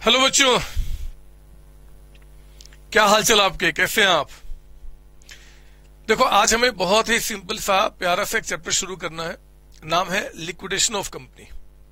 Hello बच्चों, क्या हालचाल आपके, कैसे हैं आप? देखो, आज हमें बहुत ही सिंपल सा प्यारा सा एक चैप्टर शुरू करना है। नाम है लिक्विडेशन ऑफ कंपनी।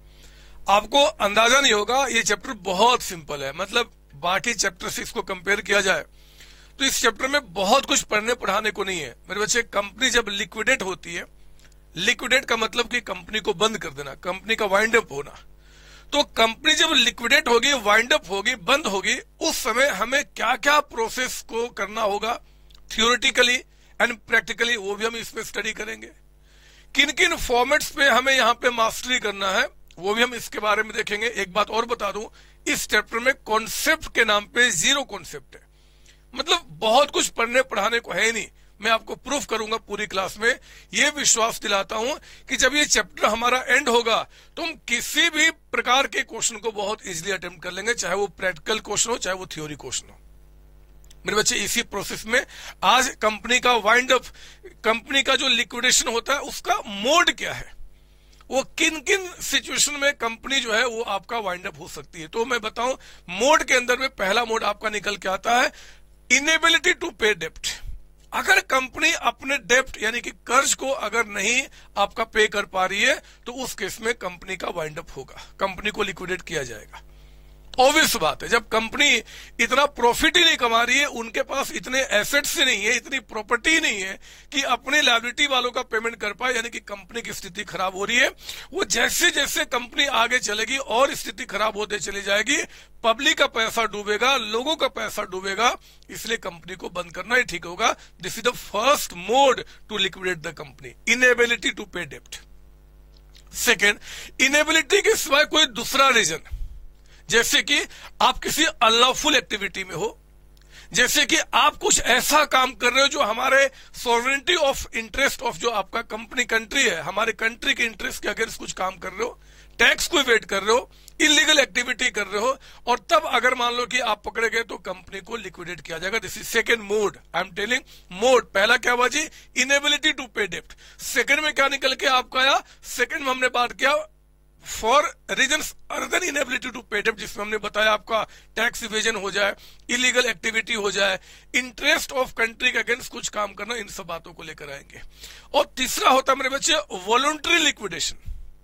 आपको अंदाजा नहीं होगा, ये चैप्टर बहुत सिंपल है। मतलब बाकी चैप्टर से इसको कंपेयर किया जाए तो इस चैप्टर में बहुत कुछ पढ़ने पढ़ाने को नहीं है मेरे बच्चे। कंपनी जब लिक्विडेट होती है, लिक्विडेट का मतलब कि कंपनी को बंद कर देना, कंपनी का वाइंड अप होना। तो कंपनी जब लिक्विडेट होगी, वाइंड अप होगी, बंद होगी, उस समय हमें क्या क्या प्रोसेस को करना होगा थियोरेटिकली एंड प्रैक्टिकली, वो भी हम इसमें स्टडी करेंगे। किन किन फॉर्मेट्स पे हमें यहाँ पे मास्टरी करना है वो भी हम इसके बारे में देखेंगे। एक बात और बता दूं, इस चैप्टर में कॉन्सेप्ट के नाम पे 0 कॉन्सेप्ट है। मतलब बहुत कुछ पढ़ने पढ़ाने को है नहीं। मैं आपको प्रूफ करूंगा पूरी क्लास में। ये विश्वास दिलाता हूं कि जब ये चैप्टर हमारा एंड होगा तो हम किसी भी प्रकार के क्वेश्चन को बहुत इजीली अटेम्प्ट कर लेंगे, चाहे वो प्रैक्टिकल क्वेश्चन हो, चाहे वो थ्योरी क्वेश्चन हो। मेरे बच्चे, इसी प्रोसेस में आज कंपनी का वाइंड अप, कंपनी का जो लिक्विडेशन होता है उसका मोड क्या है, वो किन किन सिचुएशन में कंपनी जो है वो आपका वाइंड अप हो सकती है। तो मैं बताऊं, मोड के अंदर में पहला मोड आपका निकल के आता है इनेबिलिटी टू पे डेप्ट। अगर कंपनी अपने डेप्ट यानी कि कर्ज को अगर नहीं आपका पे कर पा रही है तो उस केस में कंपनी का वाइंड अप होगा, कंपनी को लिक्विडेट किया जाएगा। ऑब्वियस बात है, जब कंपनी इतना प्रॉफिट ही नहीं कमा रही है, उनके पास इतने एसेट्स ही नहीं है, इतनी प्रॉपर्टी नहीं है कि अपने लायबिलिटी वालों का पेमेंट कर पाए, यानी कि कंपनी की स्थिति खराब हो रही है। वो जैसे जैसे कंपनी आगे चलेगी और स्थिति खराब होते चली जाएगी, पब्लिक का पैसा डूबेगा, लोगों का पैसा डूबेगा, इसलिए कंपनी को बंद करना ही ठीक होगा। This is the first mode to liquidate the company, inability to pay डेप्ट। सेकेंड, इनेबिलिटी के सिवाय कोई दूसरा रीजन, जैसे कि आप किसी अनलॉफुल एक्टिविटी में हो, जैसे कि आप कुछ ऐसा काम कर रहे हो जो हमारे सॉवरेनिटी ऑफ इंटरेस्ट ऑफ जो आपका कंपनी कंट्री है, हमारे कंट्री के इंटरेस्ट के अगेंस्ट कुछ काम कर रहे हो, टैक्स को इवेड कर रहे हो, इलीगल एक्टिविटी कर रहे हो, और तब अगर मान लो कि आप पकड़े गए तो कंपनी को लिक्विडेट किया जाएगा। This is second mode. I am telling mode. पहला क्या हुआ जी? इनेबिलिटी टू पे डेप्ट। सेकेंड में क्या निकल के आपका आया? सेकेंड में हमने बात किया for reasons other than inability to pay डेप्ट, जिसमें हमने बताया आपका टैक्स इवेजन हो जाए, इलीगल एक्टिविटी हो जाए, इंटरेस्ट ऑफ कंट्री के अगेंस्ट कुछ काम करना, इन सब बातों को लेकर आएंगे। और तीसरा होता है मेरे बच्चे वॉलंटरी लिक्विडेशन।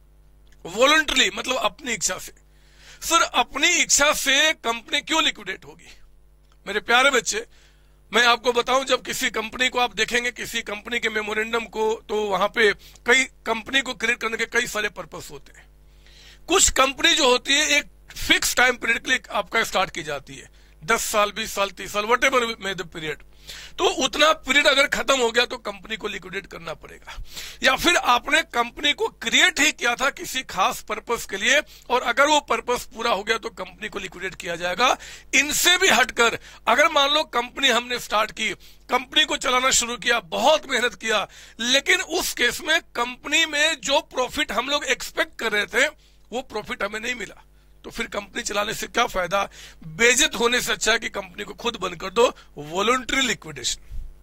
वॉलंटरी मतलब अपनी इच्छा से। सर, अपनी इच्छा से कंपनी क्यों लिक्विडेट होगी? मेरे प्यारे बच्चे, मैं आपको बताऊं, जब किसी कंपनी को आप देखेंगे, किसी कंपनी के मेमोरेंडम को, तो वहां पे कई कंपनी को क्रिएट करने के कई सारे पर्पस होते हैं। कुछ कंपनी जो होती है एक फिक्स टाइम पीरियड के लिए आपका स्टार्ट की जाती है, 10 साल, 20 साल, 30 साल, whatever may the period. तो उतना पीरियड अगर खत्म हो गया तो कंपनी को लिक्विडेट करना पड़ेगा। या फिर आपने कंपनी को क्रिएट ही किया था किसी खास पर्पस के लिए, और अगर वो पर्पस पूरा हो गया तो कंपनी को लिक्विडेट किया जाएगा। इनसे भी हटकर अगर मान लो कंपनी हमने स्टार्ट की, कंपनी को चलाना शुरू किया, बहुत मेहनत किया, लेकिन उस केस में कंपनी में जो प्रॉफिट हम लोग एक्सपेक्ट कर रहे थे वो प्रॉफिट हमें नहीं मिला, तो फिर कंपनी चलाने से क्या फायदा? बेइज्जत होने से अच्छा है कि कंपनी को खुद बंद कर दो। Voluntary liquidation.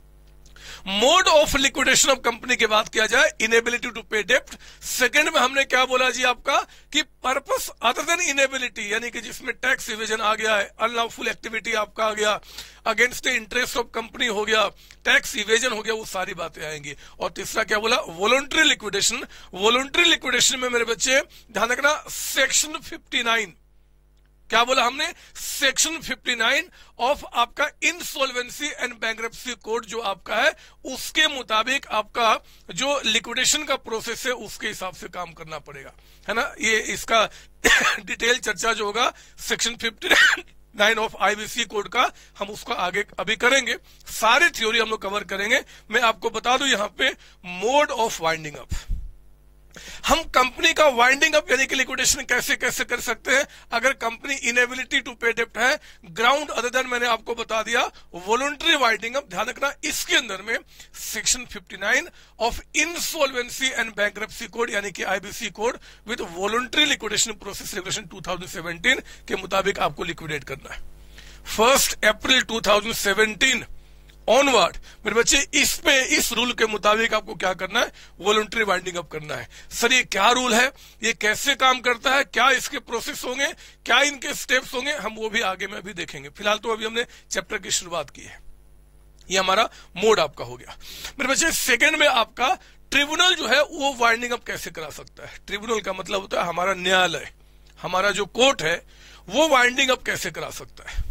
Mode of liquidation of company की बात किया जाए, inability to pay dept. Second में हमने क्या बोला जी आपका कि पर्पस अदर देन इनेबिलिटी, यानी कि जिसमें टैक्स इवेजन आ गया है, अनलॉफुल एक्टिविटी आपका आ गया, against the interest of company हो गया, टैक्स इवेजन हो गया, वो सारी बातें आएंगी। और तीसरा क्या बोला? Voluntary liquidation. वॉलंटरी लिक्विडेशन में मेरे बच्चे ध्यान रखना, सेक्शन 59, क्या बोला हमने? सेक्शन 59 ऑफ आपका इंसॉल्वेंसी एंड बैंक्रप्सी कोड जो आपका है, उसके मुताबिक आपका जो लिक्विडेशन का प्रोसेस है उसके हिसाब से काम करना पड़ेगा, है ना। ये इसका डिटेल चर्चा जो होगा सेक्शन 59 ऑफ आईबीसी कोड का, हम उसको आगे अभी करेंगे। सारे थ्योरी हम लोग कवर करेंगे। मैं आपको बता दूं यहाँ पे मोड ऑफ वाइंडिंग अप। हम कंपनी का वाइंडिंग अप यानी कि लिक्विडेशन कैसे कैसे कर सकते हैं अगर कंपनी इनेबिलिटी टू पे डेप्ट है। ग्राउंड अदर देन मैंने आपको बता दिया वॉलंटरी वाइंडिंग अप। ध्यान रखना, इसके अंदर में section 59 of insolvency and bankruptcy code यानी कि IBC code with voluntary liquidation process regulation 2017 के मुताबिक आपको लिक्विडेट करना है। 1 अप्रैल 2017 ऑनवर्ड मेरे बच्चे इस रूल के मुताबिक आपको क्या करना है, वॉलंटरी वाइंडिंग अप करना है। सर ये क्या रूल है, ये कैसे काम करता है, क्या इसके प्रोसेस होंगे, क्या इनके स्टेप्स होंगे, हम वो भी आगे में भी देखेंगे। फिलहाल तो अभी हमने चैप्टर की शुरुआत की है। ये हमारा मोड आपका हो गया मेरे बच्चे। सेकंड में आपका ट्रिब्यूनल जो है वो वाइंडिंग अप कैसे करा सकता है। ट्रिब्यूनल का मतलब होता है हमारा न्यायालय, हमारा जो कोर्ट है वो वाइंडिंग अप कैसे करा सकता है।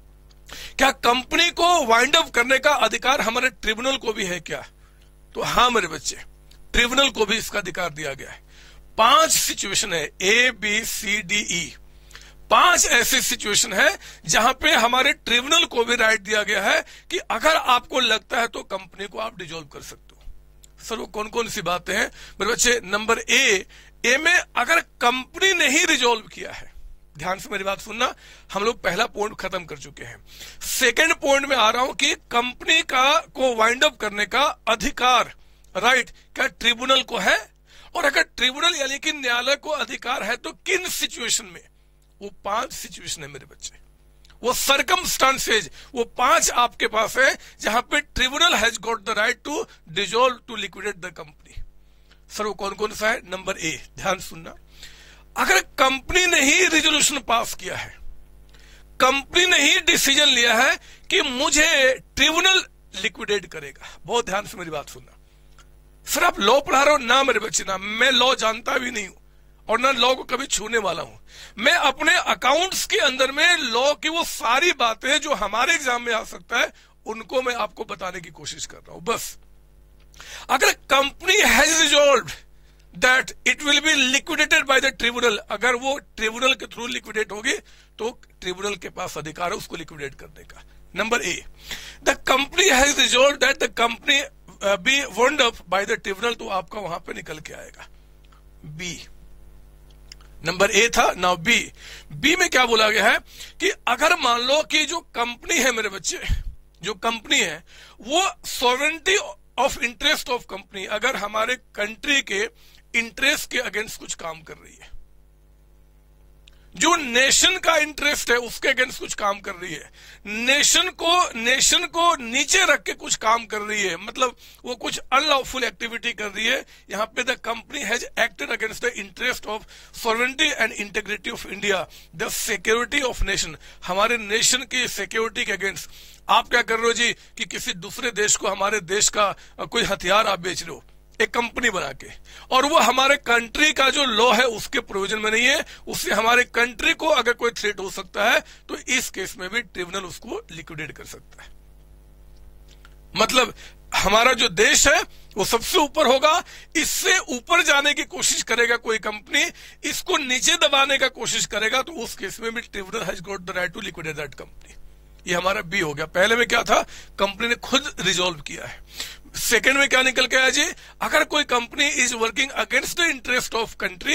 क्या कंपनी को वाइंड अप करने का अधिकार हमारे ट्रिब्यूनल को भी है क्या? तो हाँ मेरे बच्चे, ट्रिब्यूनल को भी इसका अधिकार दिया गया है। 5 सिचुएशन है, ABCDE, 5 ऐसे सिचुएशन है जहां पे हमारे ट्रिब्यूनल को भी राइट दिया गया है कि अगर आपको लगता है तो कंपनी को आप डिसॉल्व कर सकते हो। सर वो कौन कौन सी बातें हैं मेरे बच्चे? नंबर ए में अगर कंपनी ने ही रिजॉल्व किया है, ध्यान से मेरी बात सुनना, हम लोग पहला पॉइंट खत्म कर चुके हैं। सेकंड पॉइंट में आ रहा हूं कि कंपनी को वाइंड अप करने का अधिकार राइट क्या ट्रिब्यूनल को है, और अगर ट्रिब्यूनल यानी कि न्यायालय को अधिकार है तो किन सिचुएशन में? वो 5 सिचुएशन है मेरे बच्चे, वो सर्कमस्टांसेज, वो 5 आपके पास है जहां पे tribunal has got the right to dissolve to liquidate the company. Sir वो कौन कौन सा है? नंबर ए, ध्यान सुनना, अगर कंपनी ने ही रिजोल्यूशन पास किया है, कंपनी ने ही डिसीजन लिया है कि मुझे ट्रिब्यूनल लिक्विडेट करेगा। बहुत ध्यान से मेरी बात सुनना। सर आप लॉ पढ़ा रहे हो? ना मेरे बच्चे ना, मैं लॉ जानता भी नहीं हूं और ना लॉ को कभी छूने वाला हूं। मैं अपने अकाउंट्स के अंदर में लॉ की वो सारी बातें जो हमारे एग्जाम में आ सकता है उनको मैं आपको बताने की कोशिश कर रहा हूं। बस अगर company has resolved that it will be liquidated by the tribunal, अगर वो ट्रिब्यूनल के थ्रू लिक्विडेट होगी तो ट्रिब्यूनल के पास अधिकार है उसको लिक्विडेट करने का। Number A, the company has resolved that the company be wound up by the tribunal, तो आपका वहां पे निकल के आएगा बी। नंबर ए था, नाउ बी में क्या बोला गया है कि अगर मान लो कि जो कंपनी है मेरे बच्चे, जो कंपनी है वो sovereignty of interest of company, अगर हमारे कंट्री के इंटरेस्ट के अगेंस्ट कुछ काम कर रही है, जो नेशन का इंटरेस्ट है उसके अगेंस्ट कुछ काम कर रही है, नेशन को नीचे रख के कुछ काम कर रही है, मतलब वो कुछ अनलॉफुल एक्टिविटी कर रही है, यहां पे the company has acted against the interest of sovereignty and integrity of India, the security of nation, हमारे नेशन की सिक्योरिटी के अगेंस्ट आप क्या कर रहे हो जी कि किसी दूसरे देश को हमारे देश का कोई हथियार आप बेच रहे हो एक कंपनी बना के, और वो हमारे कंट्री का जो लॉ है उसके प्रोविजन में नहीं है, उससे हमारे कंट्री को अगर कोई थ्रेट हो सकता है तो इस केस में भी ट्रिब्यूनल उसको लिक्विडेट कर सकता है। मतलब हमारा जो देश है वो सबसे ऊपर होगा, इससे ऊपर जाने की कोशिश करेगा कोई कंपनी, इसको नीचे दबाने का कोशिश करेगा तो उस केस में भी tribunal has got the right to liquidate that company. ये हमारा बी हो गया। पहले में क्या था, कंपनी ने खुद रिजॉल्व किया है। सेकंड में क्या निकल के आया जी, अगर कोई company is working against the interest of country,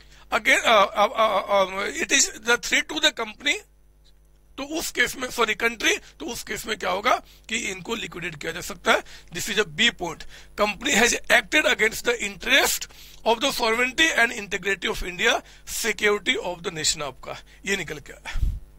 it is the threat to the company, तो उस केस में कंट्री, तो उस केस में क्या होगा कि इनको लिक्विडेट किया जा सकता है। This is a B point, company has acted against the interest of the sovereignty and integrity of India, security of the nation आपका, ये निकल के आया।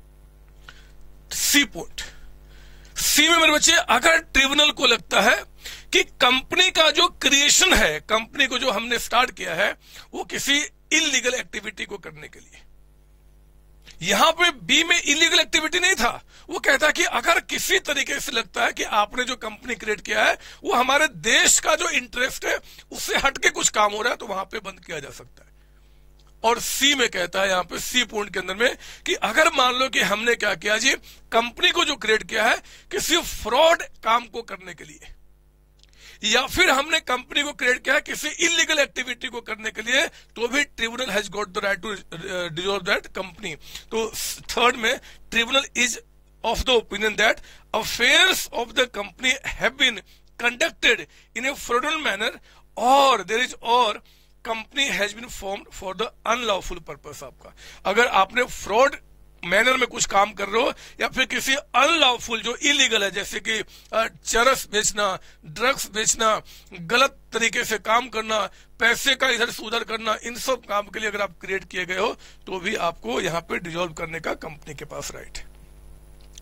सी पॉइंट, सी में मेरे बच्चे अगर ट्रिब्यूनल को लगता है कि कंपनी का जो क्रिएशन है, कंपनी को जो हमने स्टार्ट किया है वो किसी इलीगल एक्टिविटी को करने के लिए, यहां पे बी में इलीगल एक्टिविटी नहीं था, वो कहता है कि अगर किसी तरीके से लगता है कि आपने जो कंपनी क्रिएट किया है वो हमारे देश का जो इंटरेस्ट है उससे हटके कुछ काम हो रहा है तो वहां पे बंद किया जा सकता है। और सी में कहता है यहां पे सी पॉइंट के अंदर में कि अगर मान लो कि हमने क्या किया जी, कंपनी को जो क्रिएट किया है किसी फ्रॉड काम को करने के लिए, या फिर हमने कंपनी को क्रिएट किया है किसी इलीगल एक्टिविटी को करने के लिए, तो भी tribunal has got the right to dissolve that company. तो थर्ड में tribunal is of the opinion that affairs of the company have been conducted in a fraudulent manner और देयर इज और company has been formed for the unlawful purpose. आपका अगर आपने fraud manner में कुछ काम कर रहे हो या फिर किसी अनलॉफुल जो इलीगल है, जैसे कि चरस बेचना, ड्रग्स बेचना, गलत तरीके से काम करना, पैसे का इधर से उधर करना, इन सब काम के लिए अगर आप क्रिएट किए गए हो तो भी आपको यहाँ पे डिसॉल्व करने का कंपनी के पास राइट है।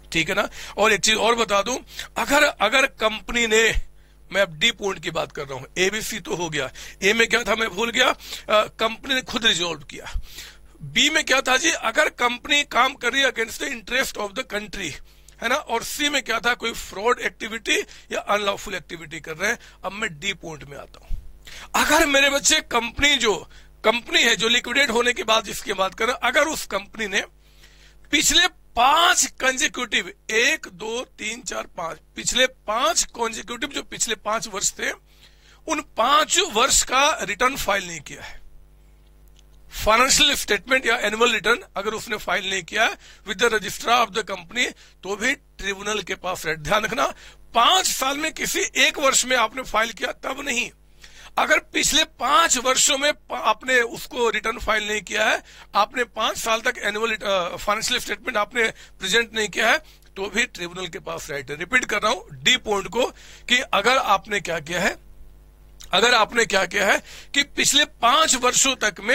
ठीक है ना। और एक चीज और बता दूं, अगर कंपनी ने, मैं अब डी पॉइंट की बात कर रहा हूं, एबीसी तो हो गया, ए में क्या था मैं भूल गया, कंपनी ने खुद रिजॉल्व किया। बी में क्या था जी, अगर कंपनी काम कर रही है against the interest of the country, है ना। और सी में क्या था, कोई फ्रॉड एक्टिविटी या अनलॉफुल एक्टिविटी कर रहे हैं। अब मैं डी पॉइंट में आता हूं। अगर मेरे बच्चे कंपनी है जो लिक्विडेट होने के बाद जिसकी बात कर रहे हैं, अगर उस कंपनी ने पिछले 5 कंसेक्यूटिव, 1 2 3 4 5, पिछले 5 कंसेक्यूटिव जो पिछले 5 वर्ष थे, उन 5 वर्ष का रिटर्न फाइल नहीं किया है, फाइनेंशियल स्टेटमेंट या एनुअल रिटर्न अगर उसने फाइल नहीं किया है with the registrar of the company, तो भी ट्रिब्यूनल के पास राइट। ध्यान रखना, 5 साल में किसी एक वर्ष में आपने फाइल किया तब नहीं, अगर पिछले 5 वर्षों में आपने उसको रिटर्न फाइल नहीं किया है, आपने 5 साल तक एनुअल फाइनेंशियल स्टेटमेंट आपने प्रेजेंट नहीं किया है, तो भी ट्रिब्यूनल के पास राइट है। रिपीट कर रहा हूं डी पॉइंट को, कि अगर आपने क्या किया है कि पिछले 5 वर्षों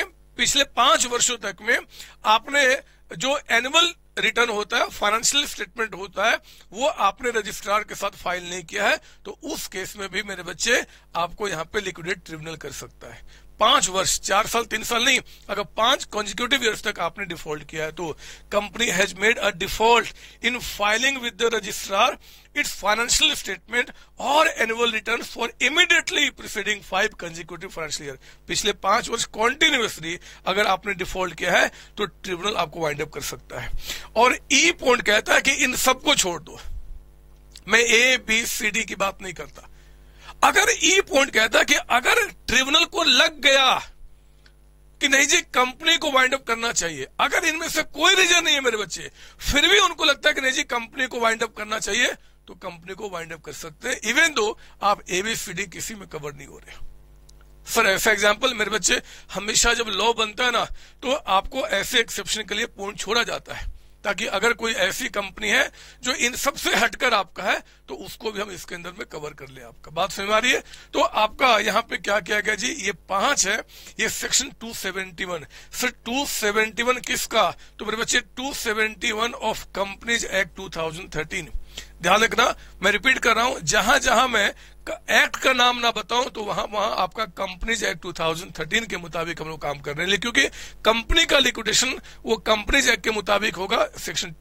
तक में आपने जो एनुअल रिटर्न होता है, फाइनेंशियल स्टेटमेंट होता है, वो आपने रजिस्ट्रार के साथ फाइल नहीं किया है, तो उस केस में भी मेरे बच्चे आपको यहां पे लिक्विडेट ट्रिब्यूनल कर सकता है। 5 वर्ष, 4 साल 3 साल नहीं, अगर 5 कॉन्जिक्यूटिव ईयर्स तक आपने डिफॉल्ट किया है, तो company has made a default in filing with the registrar its financial statement और annual return for immediately preceding 5 consecutive financial year. पिछले 5 वर्ष कॉन्टिन्यूसली अगर आपने डिफॉल्ट किया है, तो ट्रिब्यूनल आपको वाइंड अप कर सकता है। और ई पॉइंट कहता है कि इन सबको छोड़ दो, मैं ए बी सी डी की बात नहीं करता। अगर ई पॉइंट कहता है कि अगर ट्रिब्यूनल को लग गया कि नहीं जी कंपनी को वाइंड अप करना चाहिए, अगर इनमें से कोई रीजन नहीं है मेरे बच्चे, फिर भी उनको लगता है कि नहीं जी कंपनी को वाइंड अप करना चाहिए, तो कंपनी को वाइंड अप कर सकते हैं, इवन दो आप एबीसीडी किसी में कवर नहीं हो रहे। फॉर ऐसा एग्जाम्पल मेरे बच्चे, हमेशा जब लॉ बनता है ना, तो आपको ऐसे एक्सेप्शन के लिए पॉइंट छोड़ा जाता है, ताकि अगर कोई ऐसी कंपनी है जो इन सबसे हटकर आपका है, तो उसको भी हम इसके अंदर में कवर कर ले। आपका बात समझ आ रही है। तो आपका यहाँ पे क्या किया गया जी, ये 5 है, ये सेक्शन 271। सर 271 किसका, तो मेरे बच्चे 271 ऑफ कंपनीज एक्ट 2013। ध्यान रखना, मैं रिपीट कर रहा हूं, जहां जहां मैं एक्ट का नाम ना बताऊं, तो वहां आपका कंपनीज एक्ट 2013 के मुताबिक हम लोग काम कर रहे हैं, क्योंकि कंपनी का लिक्विडेशन वो कंपनीज एक्ट के मुताबिक होगा। सेक्शन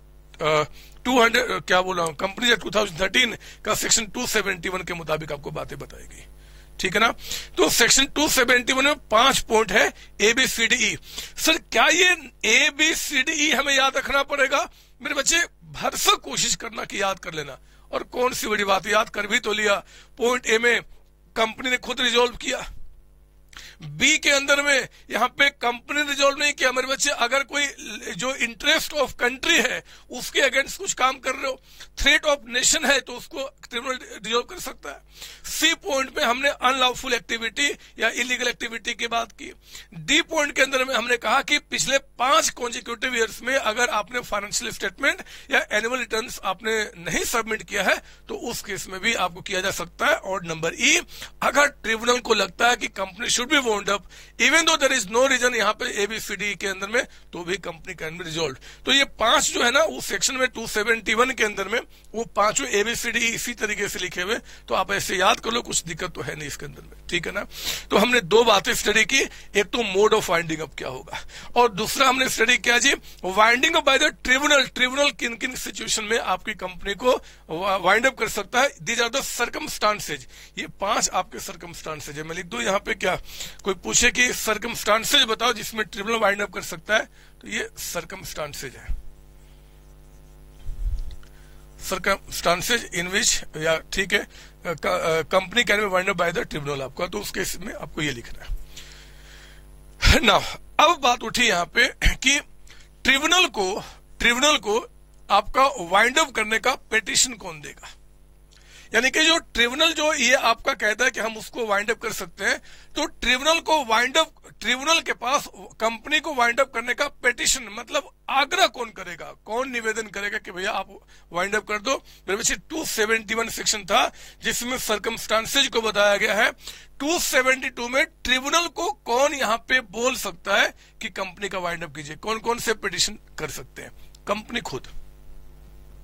200 क्या बोल रहा हूं, कंपनीज एक्ट 2013 का सेक्शन 271 के मुताबिक आपको बातें बताएगी, ठीक है ना। तो सेक्शन 271 में 5 पॉइंट है, ABCDE। सर क्या ये ABCDE हमें याद रखना पड़ेगा? मेरे बच्चे भरसक कोशिश करना कि याद कर लेना, और कौन सी बड़ी बात, याद कर भी तो लिया। पॉइंट ए में कंपनी ने खुद रिजॉल्व किया, बी के अंदर में यहां पे कंपनी रिजॉल्व नहीं किया। मेरे बच्चे अगर कोई जो इंटरेस्ट ऑफ कंट्री है उसके अगेंस्ट कुछ काम कर रहे हो, थ्रेट ऑफ नेशन है, तो उसको ट्रिब्यूनल रिजॉल्व कर सकता है। सी पॉइंट में हमने अनलॉफुल एक्टिविटी या इलीगल एक्टिविटी की बात की। डी पॉइंट के अंदर में हमने कहा कि पिछले 5 कॉन्जिक्यूटिव ईयर्स में अगर आपने फाइनेंशियल स्टेटमेंट या एनुअल रिटर्न्स आपने नहीं सबमिट किया है, तो उस केस में भी आपको किया जा सकता है। और नंबर ई, अगर ट्रिब्यूनल को लगता है कि company should be wound up even though there is no reason यहाँ पे ABCD के अंदर में, तो भी कंपनी कैन बी रिजॉल्व। तो ये 5 जो है ना, उस सेक्शन में 271 के अंदर में वो 5 ABCD इसी तरीके से लिखे हुए, तो आप ऐसे याद कर लो, कुछ दिक्कत तो है नहीं इसके अंदर में, ठीक है ना। तो हमने 2 बातें स्टडी की, एक तो मोड ऑफ वाइंडिंग अप क्या होगा, और दूसरा हमने स्टडी किया जी winding up by the tribunal. Tribunal किन किन सिचुएशन में आपकी कंपनी को वाइंड अप कर सकता है, दीज आर द सर्कमस्टांसेज। ये 5 आपके सर्कमस्टांसेज है। मैं लिख दूं यहाँ पे, क्या कोई पूछे कि सर्कमस्टांसेज बताओ जिसमें ट्रिब्यूनल वाइंड अप कर सकता है, तो ये सर्कमस्टांसेज है, सर्कमस्टांसेज इन विच, या ठीक है, company can be wind up by the tribunal आपका, तो उस केस में आपको ये लिखना है ना। अब बात उठी यहाँ पे कि ट्रिब्यूनल को आपका वाइंड अप करने का पेटिशन कौन देगा, यानी कि जो ट्रिब्यूनल जो ये आपका कहता है कि हम उसको वाइंड अप कर सकते हैं, तो ट्रिब्यूनल के पास कंपनी को वाइंड अप करने का पेटिशन मतलब आग्रह कौन करेगा, कौन निवेदन करेगा कि भैया आप वाइंड अप कर दो। मेरे बच्चे 271 सेक्शन था जिसमें सर्कमस्टांसेज को बताया गया है। 272 में ट्रिब्यूनल को कौन यहाँ पे बोल सकता है कि कंपनी का वाइंड अप कीजिए, कौन कौन से पिटिशन कर सकते हैं, कंपनी खुद,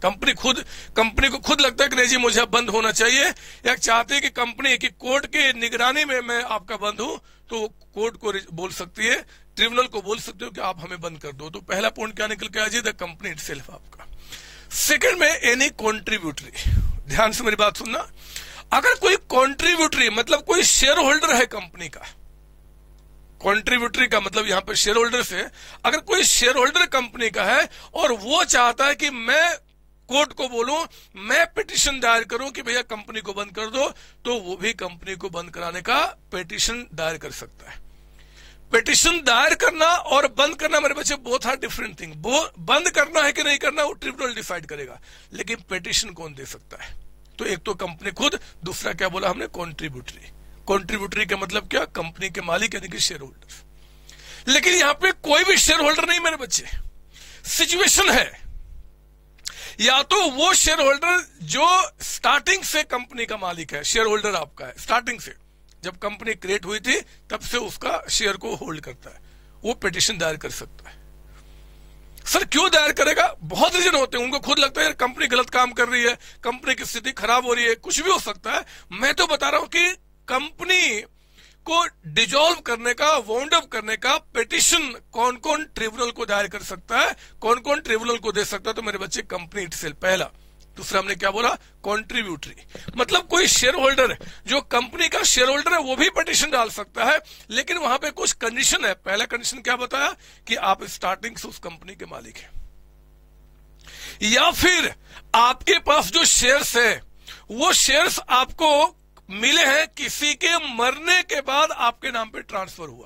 कंपनी को खुद लगता है कि नहीं जी मुझे अब बंद होना चाहिए, या चाहते हैं कि कंपनी की कोर्ट के निगरानी में मैं आपका बंद हूं, तो कोर्ट को बोल सकती है, ट्रिब्यूनल को बोल सकते हो कि आप हमें बंद कर दो। तो पहला पॉइंट क्या निकल के आ जी, द कंपनी इटसेल्फ आपका। सेकंड में एनी कॉन्ट्रीब्यूटरी, ध्यान से मेरी बात सुनना, अगर कोई कॉन्ट्रीब्यूटरी मतलब कोई शेयर होल्डर है कंपनी का, कॉन्ट्रीब्यूटरी का मतलब यहां पे शेयर होल्डर से, अगर कोई शेयर होल्डर कंपनी का है और वो चाहता है कि मैं कोर्ट को बोलूं, मैं पिटीशन दायर करूं कि भैया कंपनी को बंद कर दो, तो वो भी कंपनी को बंद कराने का पिटीशन दायर कर सकता है। पिटीशन दायर करना और बंद करना मेरे बच्चे बोथ आर डिफरेंट थिंग। बंद करना है कि नहीं करना वो ट्रिब्यूनल डिसाइड करेगा, लेकिन पिटीशन कौन दे सकता है? तो एक तो कंपनी खुद, दूसरा क्या बोला हमने, कॉन्ट्रीब्यूटरी। कॉन्ट्रीब्यूटरी का मतलब क्या, कंपनी के मालिक यानी कि शेयर होल्डर। लेकिन यहां पे कोई भी शेयर होल्डर नहीं मेरे बच्चे, सिचुएशन है, या तो वो शेयर होल्डर जो स्टार्टिंग से कंपनी का मालिक है, शेयर होल्डर आपका है स्टार्टिंग से, जब कंपनी क्रिएट हुई थी तब से उसका शेयर को होल्ड करता है, वो पिटीशन दायर कर सकता है। सर क्यों दायर करेगा? बहुत रीजन होते हैं, उनको खुद लगता है यार कंपनी गलत काम कर रही है, कंपनी की स्थिति खराब हो रही है, कुछ भी हो सकता है। मैं तो बता रहा हूं कि कंपनी को डिजॉल्व करने का, वाउंड अप करने का पिटीशन कौन कौन ट्रिब्यूनल को दायर कर सकता है, कौन कौन ट्रिब्यूनल को दे सकता है, तो मेरे बच्चे कंपनी इटसेल्फ पहला। दूसरा हमने क्या बोला, कॉन्ट्रीब्यूटरी, मतलब कोई शेयर होल्डर जो कंपनी का शेयर होल्डर है वो भी पिटीशन डाल सकता है, लेकिन वहां पे कुछ कंडीशन है। पहला कंडीशन क्या बताया कि आप स्टार्टिंग से उस कंपनी के मालिक हैं, या फिर आपके पास जो शेयर्स है वो शेयर्स आपको मिले हैं किसी के मरने के बाद आपके नाम पे ट्रांसफर हुआ।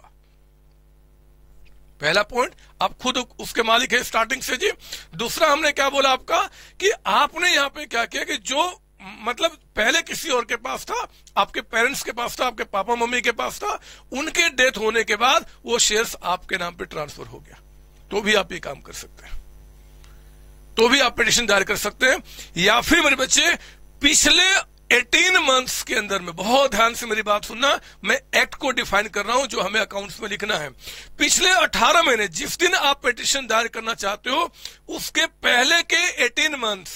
पहला पॉइंट, आप खुद उसके मालिक है स्टार्टिंग से जी। दूसरा हमने क्या बोला आपका कि आपने यहां पे क्या किया कि जो मतलब पहले किसी और के पास था, आपके पेरेंट्स के पास था, आपके पापा मम्मी के पास था, उनके डेथ होने के बाद वो शेयर्स आपके नाम पे ट्रांसफर हो गया, तो भी आप ये काम कर सकते हैं, तो भी आप पिटीशन दायर कर सकते हैं। या फिर मेरे बच्चे पिछले 18 मंथ्स के अंदर में, बहुत ध्यान से मेरी बात सुनना, मैं एक्ट को डिफाइन कर रहा हूं जो हमें अकाउंट्स में लिखना है। पिछले 18 महीने, जिस दिन आप पिटीशन दायर करना चाहते हो उसके पहले के 18 मंथ्स,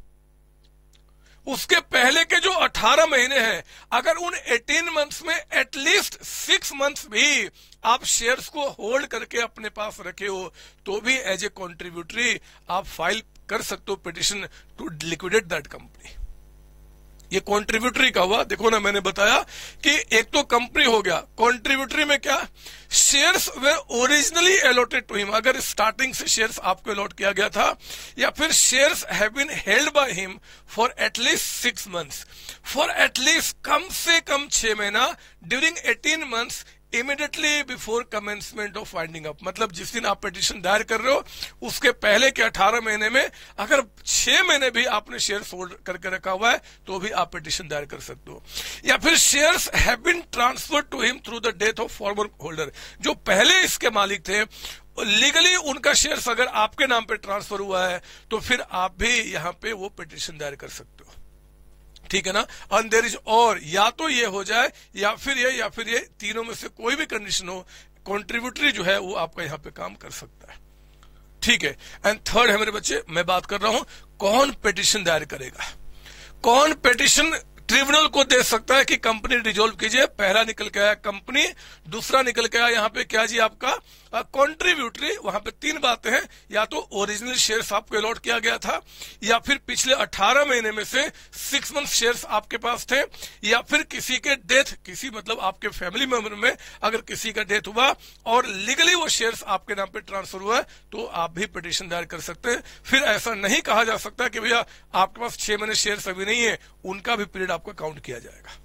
उसके पहले के जो 18 महीने हैं, अगर उन 18 मंथ्स में एटलीस्ट 6 मंथ्स भी आप शेयर्स को होल्ड करके अपने पास रखे हो, तो भी एज ए कॉन्ट्रीब्यूटरी आप फाइल कर सकते हो petition to liquidate that company. ये कॉन्ट्रीब्यूटरी का हुआ। देखो ना, मैंने बताया कि एक तो कंपनी हो गया, कॉन्ट्रीब्यूटरी में क्या, shares were originally allotted to him, अगर स्टार्टिंग से शेयर्स आपको अलॉट किया गया था, या फिर shares have been held by him for at least 6 months, for at least कम से कम 6 महीना, during 18 months immediately before commencement of winding up, मतलब जिस दिन आप पिटीशन दायर कर रहे हो उसके पहले के 18 महीने में अगर 6 महीने भी आपने शेयर्स होल्ड करके रखा हुआ है तो भी आप पिटीशन दायर कर सकते हो। या फिर shares have been transferred to him through the death of former holder, जो पहले इसके मालिक थे लीगली उनका शेयर्स अगर आपके नाम पे ट्रांसफर हुआ है तो फिर आप भी यहां पे वो पिटीशन दायर कर सकते हो, ठीक है ना। एंड देयर इज, और या तो ये हो जाए या फिर ये तीनों में से कोई भी कंडीशन हो, कॉन्ट्रीब्यूटरी जो है वो आपका यहां पे काम कर सकता है, ठीक है। एंड थर्ड है मेरे बच्चे, मैं बात कर रहा हूं कौन पिटीशन दायर करेगा, कौन पिटीशन ट्रिब्यूनल को दे सकता है कि कंपनी डिसॉल्व कीजिए। पहला निकल के आया कंपनी, दूसरा निकल के आया यहाँ पे क्या जी आपका कॉन्ट्रीब्यूटरी। वहां पे 3 बातें हैं, या तो ओरिजिनल शेयर्स आपको अलॉट किया गया था, या फिर पिछले 18 महीने में से 6 मंथ शेयर्स आपके पास थे, या फिर किसी के डेथ, किसी मतलब आपके फैमिली मेंबर में अगर किसी का डेथ हुआ और लीगली वो शेयर्स आपके नाम पे ट्रांसफर हुआ है तो आप भी पिटीशन दायर कर सकते हैं। फिर ऐसा नहीं कहा जा सकता कि भैया आपके पास 6 महीने शेयर्स अभी नहीं है, उनका भी पीरियड आपका काउंट किया जाएगा।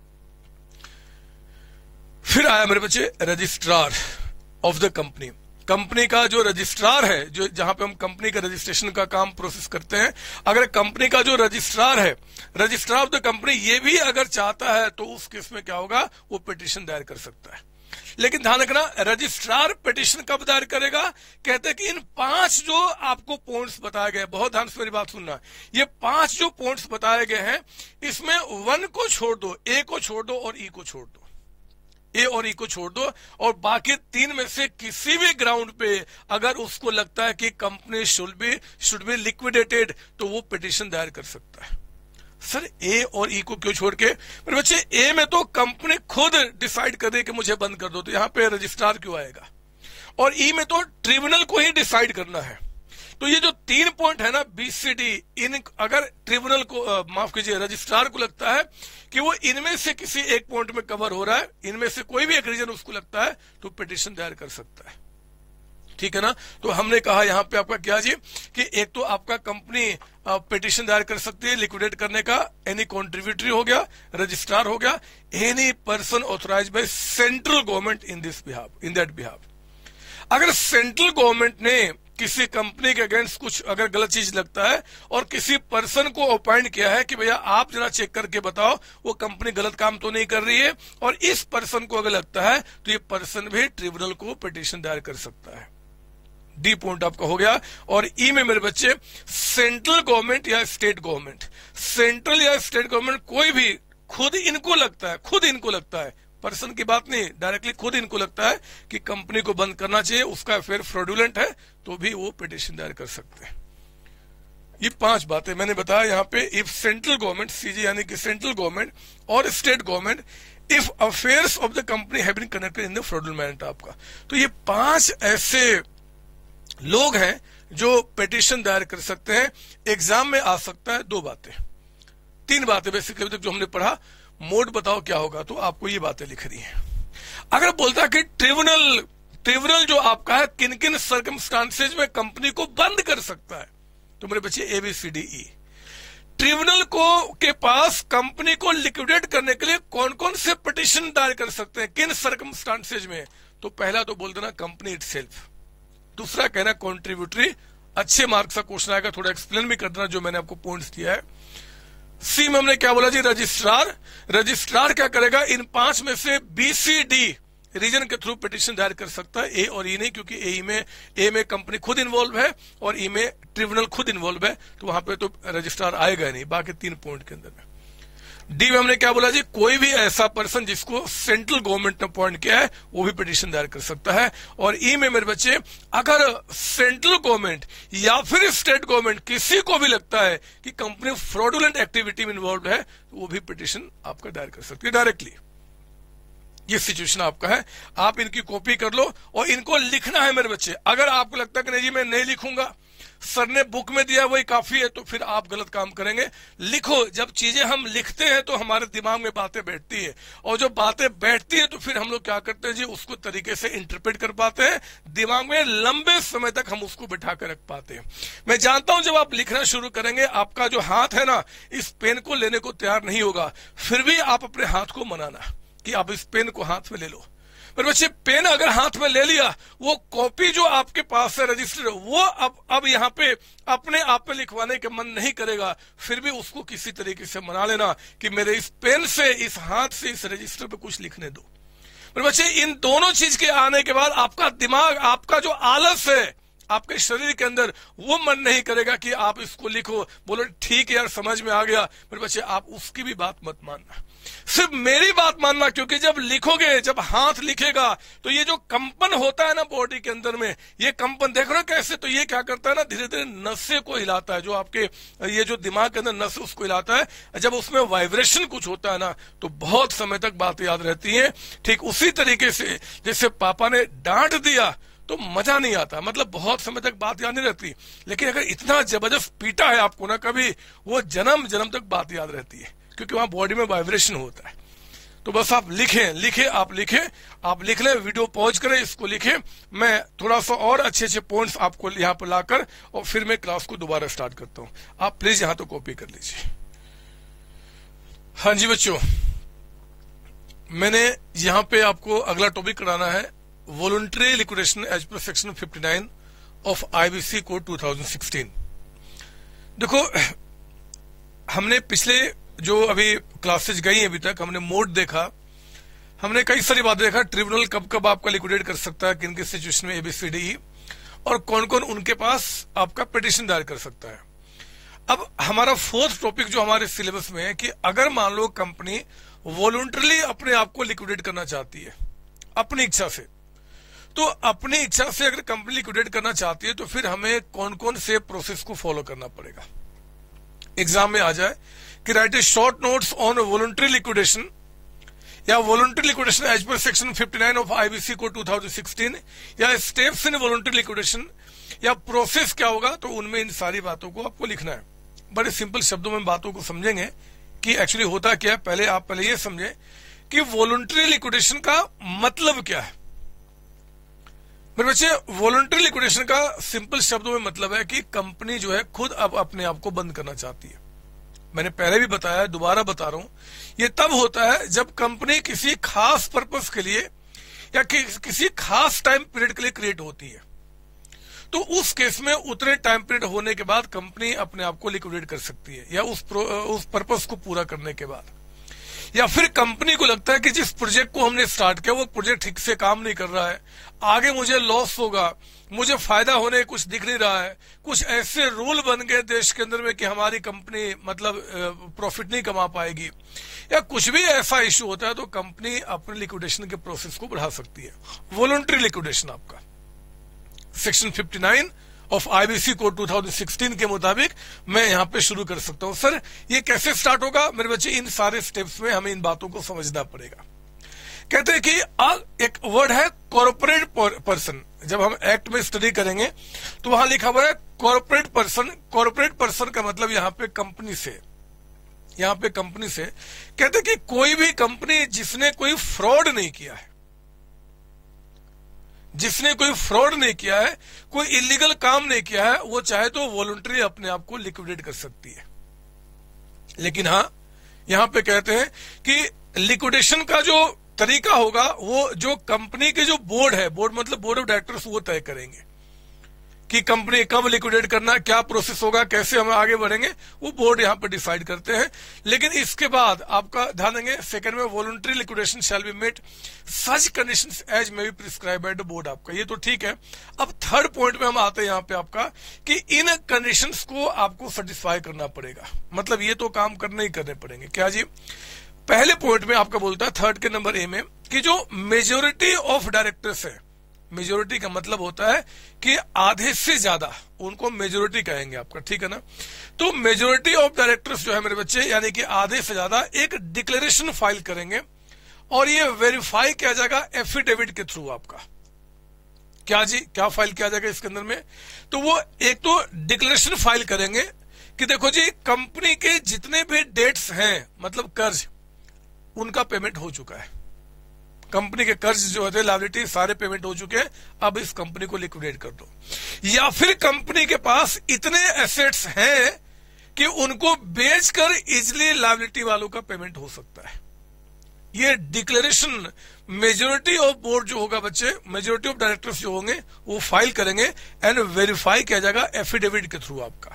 फिर आया मेरे बच्चे registrar of the company. Company का जो रजिस्ट्रार है, जो जहां पे हम कंपनी का रजिस्ट्रेशन का काम प्रोसेस करते हैं, अगर कंपनी का जो रजिस्ट्रार है, रजिस्ट्रार ऑफ द कंपनी, ये भी अगर चाहता है तो उस केस में क्या होगा, वो पिटीशन दायर कर सकता है। लेकिन ध्यान रखना, रजिस्ट्रार पिटीशन कब दायर करेगा, कहते हैं कि इन 5 जो आपको पॉइंट्स बताए गए, बहुत ध्यान से मेरी बात सुनना, ये 5 जो पॉइंट्स बताए गए हैं इसमें 1 को छोड़ दो, ए को छोड़ दो और ई को छोड़ दो। ए और ई को छोड़ दो, और बाकी तीन में से किसी भी ग्राउंड पे अगर उसको लगता है कि कंपनी शुड बी लिक्विडेटेड तो वो पिटीशन दायर कर सकता है। सर ए और ई को क्यों छोड़ के? मेरे बच्चे ए में तो कंपनी खुद डिसाइड कर रही है कि मुझे बंद कर दो, तो यहां पे रजिस्ट्रार क्यों आएगा? और ई में तो ट्रिब्यूनल को ही डिसाइड करना है। तो ये जो 3 पॉइंट है ना बी सी डी, इन अगर ट्रिब्यूनल को माफ कीजिए रजिस्ट्रार को लगता है कि वो इनमें से किसी एक पॉइंट में कवर हो रहा है, इनमें से कोई भी एक रीजन उसको लगता है, तो पिटीशन दायर कर सकता है। ठीक है ना? तो हमने कहा यहां पे आपका क्या जी कि एक तो आपका कंपनी पिटीशन दायर कर सकती है लिक्विडेट करने का, एनी कॉन्ट्रीब्यूटरी हो गया, रजिस्ट्रार हो गया, any person authorised by central government in that behalf. अगर सेंट्रल गवर्नमेंट ने किसी कंपनी के अगेंस्ट कुछ अगर गलत चीज लगता है और किसी पर्सन को अपॉइंट किया है कि भैया आप जरा चेक करके बताओ वो कंपनी गलत काम तो नहीं कर रही है, और इस पर्सन को अगर लगता है तो ये पर्सन भी ट्रिब्यूनल को पिटीशन दायर कर सकता है। डी पॉइंट आपका हो गया। और ई में मेरे बच्चे सेंट्रल गवर्नमेंट या स्टेट गवर्नमेंट, सेंट्रल या स्टेट गवर्नमेंट कोई भी खुद इनको लगता है, पर्सन की बात नहीं, डायरेक्टली खुद इनको लगता है कि कंपनी को बंद करना चाहिए, उसका अफेयर फ्रॉडुलेंट है, तो भी वो पिटीशन दायर कर सकते हैं। ये 5 बातें मैंने बताया यहाँ पे। इफ सेंट्रल गवर्नमेंट, सीजी यानी कि सेंट्रल गवर्नमेंट और state government, if affairs of the company have been connected in the fraudulent manner आपका। तो ये 5 ऐसे लोग हैं जो पिटीशन दायर कर सकते हैं। एग्जाम में आ सकता है 2 बातें, 3 बातें बेसिकली अभी तक जो हमने पढ़ा। मोड बताओ क्या होगा, तो आपको ये बातें लिख रही हैं। अगर बोलता है कि ट्रिब्यूनल जो आपका है किन किन सर्कमस्टांसेज में कंपनी को बंद कर सकता है, तो मेरे बच्चे A B C D E. Tribunal को के पास कंपनी को लिक्विडेट करने के लिए कौन कौन से पिटीशन दायर कर सकते हैं, किन सर्कमस्टांसेज में? तो पहला तो बोल देना कंपनी इटसेल्फ, दूसरा कहना कॉन्ट्रीब्यूटरी, अच्छे मार्क्स का क्वेश्चन आएगा, थोड़ा एक्सप्लेन भी कर देना जो मैंने आपको पॉइंट्स दिया है। सी में हमने क्या बोला जी रजिस्ट्रार क्या करेगा? इन 5 में से बी सी डी रीजन के थ्रू पिटीशन दायर कर सकता है, ए और ई नहीं, क्योंकि ए में कंपनी खुद इन्वॉल्व है और ई में ट्रिब्यूनल खुद इन्वॉल्व है, तो वहां पे तो रजिस्ट्रार आएगा नहीं बाकी 3 पॉइंट के अंदर में। डी में हमने क्या बोला जी कोई भी ऐसा पर्सन जिसको सेंट्रल गवर्नमेंट ने अपॉइंट किया है वो भी पिटीशन दायर कर सकता है। और ई में मेरे बच्चे अगर सेंट्रल गवर्नमेंट या फिर स्टेट गवर्नमेंट किसी को भी लगता है कि कंपनी फ्रॉडुलेंट एक्टिविटी में इन्वॉल्व है तो वो भी पिटीशन आपका दायर कर सकती है डायरेक्टली। ये सिचुएशन आपका है, आप इनकी कॉपी कर लो और इनको लिखना है मेरे बच्चे। अगर आपको लगता है कि नहीं जी मैं नहीं लिखूंगा, सर ने बुक में दिया वही काफी है, तो फिर आप गलत काम करेंगे। लिखो, जब चीजें हम लिखते हैं तो हमारे दिमाग में बातें बैठती है, और जो बातें बैठती है तो फिर हम लोग क्या करते हैं जी उसको तरीके से इंटरप्रेट कर पाते हैं, दिमाग में लंबे समय तक हम उसको बिठा कर रख पाते हैं। मैं जानता हूं जब आप लिखना शुरू करेंगे आपका जो हाथ है ना इस पेन को लेने को तैयार नहीं होगा, फिर भी आप अपने हाथ को मनाना कि आप इस पेन को हाथ में ले लो। पर बच्चे पेन अगर हाथ में ले लिया, वो कॉपी जो आपके पास है रजिस्टर, वो अब यहाँ पे अपने आप में लिखवाने के मन नहीं करेगा, फिर भी उसको किसी तरीके से मना लेना कि मेरे इस पेन से, इस हाथ से, इस रजिस्टर पे कुछ लिखने दो। पर बच्चे इन दोनों चीज के आने के बाद आपका दिमाग, आपका जो आलस है आपके शरीर के अंदर, वो मन नहीं करेगा कि आप इसको लिखो, बोलो ठीक है यार समझ में आ गया। मेरे बच्चे आप उसकी भी बात मत मानना, सिर्फ मेरी बात मानना, क्योंकि जब लिखोगे, जब हाथ लिखेगा तो ये जो कंपन होता है ना बॉडी के अंदर में, ये कंपन देख रहे हो कैसे, तो ये क्या करता है ना धीरे धीरे नसें को हिलाता है, जो आपके ये जो दिमाग के अंदर नस उसको हिलाता है। जब उसमें वाइब्रेशन कुछ होता है ना तो बहुत समय तक बात याद रहती है। ठीक उसी तरीके से जैसे पापा ने डांट दिया तो मजा नहीं आता, मतलब बहुत समय तक बात याद नहीं रहती, लेकिन अगर इतना जबरदस्त पीटा है आपको ना कभी, वो जन्म जन्म तक बात याद रहती है, क्योंकि वहां बॉडी में वाइब्रेशन होता है। तो बस आप आप लिख लें, वीडियो पॉज करें, इसको लिखें। मैं थोड़ा सा और अच्छे अच्छे पॉइंट्स आपको यहाँ पर लाकर और फिर मैं क्लास को दोबारा स्टार्ट करता हूँ। आप प्लीज यहाँ तो कॉपी कर लीजिए। हाँ जी बच्चों, मैंने यहाँ पे आपको अगला टॉपिक कराना है voluntary liquidation as per section 59 of IBC code 2016। देखो, हमने पिछले जो अभी क्लासेज गई अभी तक हमने मोड देखा, हमने कई सारी बातें देखा, ट्रिब्यूनल कब कब आपका लिक्विडेट कर सकता है, किन किन सिचुएशन में ABCDE, और कौन कौन उनके पास आपका पिटीशन दायर कर सकता है। अब हमारा फोर्थ टॉपिक जो हमारे सिलेबस में है कि अगर मान लो कंपनी वॉलंटरली अपने आप को लिक्विडेट करना चाहती है अपनी इच्छा से, तो अपनी इच्छा से अगर कंपनी लिक्विडेट करना चाहती है तो फिर हमें कौन कौन से प्रोसेस को फॉलो करना पड़ेगा। एग्जाम में आ जाए कि write a short notes on voluntary liquidation या voluntary liquidation as per section 59 of IBC code 2016 या स्टेप्स इन वॉलंटरी लिक्विडेशन या प्रोसेस क्या होगा, तो उनमें इन सारी बातों को आपको लिखना है। बड़े सिंपल शब्दों में बातों को समझेंगे कि एक्चुअली होता क्या है। पहले ये समझे कि वॉलंटरी लिक्विडेशन का मतलब क्या है। मेरे बच्चे, वॉलंटरी लिक्विडेशन का सिंपल शब्दों में मतलब है कि कंपनी जो है खुद अब अपने आप को बंद करना चाहती है। मैंने पहले भी बताया, दोबारा बता रहा हूं, ये तब होता है जब कंपनी किसी खास पर्पस के लिए या किसी खास टाइम पीरियड के लिए क्रिएट होती है। तो उस केस में उतने टाइम पीरियड होने के बाद कंपनी अपने आप को लिक्विडेट कर सकती है, या उस पर्पस को पूरा करने के बाद, या फिर कंपनी को लगता है कि जिस प्रोजेक्ट को हमने स्टार्ट किया वो प्रोजेक्ट ठीक से काम नहीं कर रहा है, आगे मुझे लॉस होगा, मुझे फायदा होने कुछ दिख नहीं रहा है, कुछ ऐसे रूल बन गए देश के अंदर में कि हमारी कंपनी मतलब प्रॉफिट नहीं कमा पाएगी, या कुछ भी ऐसा इश्यू होता है, तो कंपनी अपने लिक्विडेशन के प्रोसेस को बढ़ा सकती है। वॉलंटरी लिक्विडेशन आपका सेक्शन 59 ऑफ आईबीसी कोड 2016 के मुताबिक मैं यहां पे शुरू कर सकता हूं। सर ये कैसे स्टार्ट होगा? मेरे बच्चे, इन सारे स्टेप्स में हमें इन बातों को समझना पड़ेगा। कहते हैं कि एक वर्ड है कॉर्पोरेट पर्सन। जब हम एक्ट में स्टडी करेंगे तो वहां लिखा हुआ है कॉर्पोरेट पर्सन। कॉर्पोरेट पर्सन का मतलब यहां पे कंपनी से, कहते हैं कि कोई भी कंपनी जिसने कोई फ्रॉड नहीं किया है, कोई इलीगल काम नहीं किया है, वो चाहे तो वॉलंटरी अपने आप को लिक्विडेट कर सकती है। लेकिन हाँ, यहां पे कहते हैं कि लिक्विडेशन का जो तरीका होगा वो जो कंपनी के जो बोर्ड है, बोर्ड मतलब बोर्ड ऑफ डायरेक्टर्स, वो तय करेंगे कि कंपनी कब लिक्विडेट करना, क्या प्रोसेस होगा, कैसे हम आगे बढ़ेंगे, वो बोर्ड यहां पर डिसाइड करते हैं। लेकिन इसके बाद आपका ध्यान देंगे, सेकंड में voluntary liquidation shall be met such conditions as may be prescribed by the board. आपका ये तो ठीक है। अब थर्ड पॉइंट में हम आते हैं यहां पे आपका कि इन कंडीशंस को आपको सेटिस्फाई करना पड़ेगा। मतलब ये तो काम करने ही करने पड़ेंगे। क्या जी? पहले पॉइंट में आपका बोलता है थर्ड के नंबर ए में कि जो मेजोरिटी ऑफ डायरेक्टर्स है, मेजोरिटी का मतलब होता है कि आधे से ज्यादा, उनको मेजोरिटी कहेंगे आपका, ठीक है ना। तो मेजोरिटी ऑफ डायरेक्टर्स जो है मेरे बच्चे, यानी कि आधे से ज्यादा एक डिक्लेरेशन फाइल करेंगे और ये वेरीफाई किया जाएगा एफिडेविट के थ्रू आपका। क्या जी? क्या फाइल किया जाएगा इसके अंदर में? तो वो एक तो डिक्लेरेशन फाइल करेंगे कि देखो जी, कंपनी के जितने भी डेट्स हैं, मतलब कर्ज, उनका पेमेंट हो चुका है। कंपनी के कर्ज जो थे, लायबिलिटी, सारे पेमेंट हो चुके हैं, अब इस कंपनी को लिक्विडेट कर दो। या फिर कंपनी के पास इतने एसेट्स हैं कि उनको बेचकर इजिली लायबिलिटी वालों का पेमेंट हो सकता है। ये डिक्लेरेशन मेजोरिटी ऑफ बोर्ड जो होगा बच्चे, मेजोरिटी ऑफ डायरेक्टर्स जो होंगे, वो फाइल करेंगे एंड वेरीफाई किया जाएगा एफिडेविट के थ्रू आपका।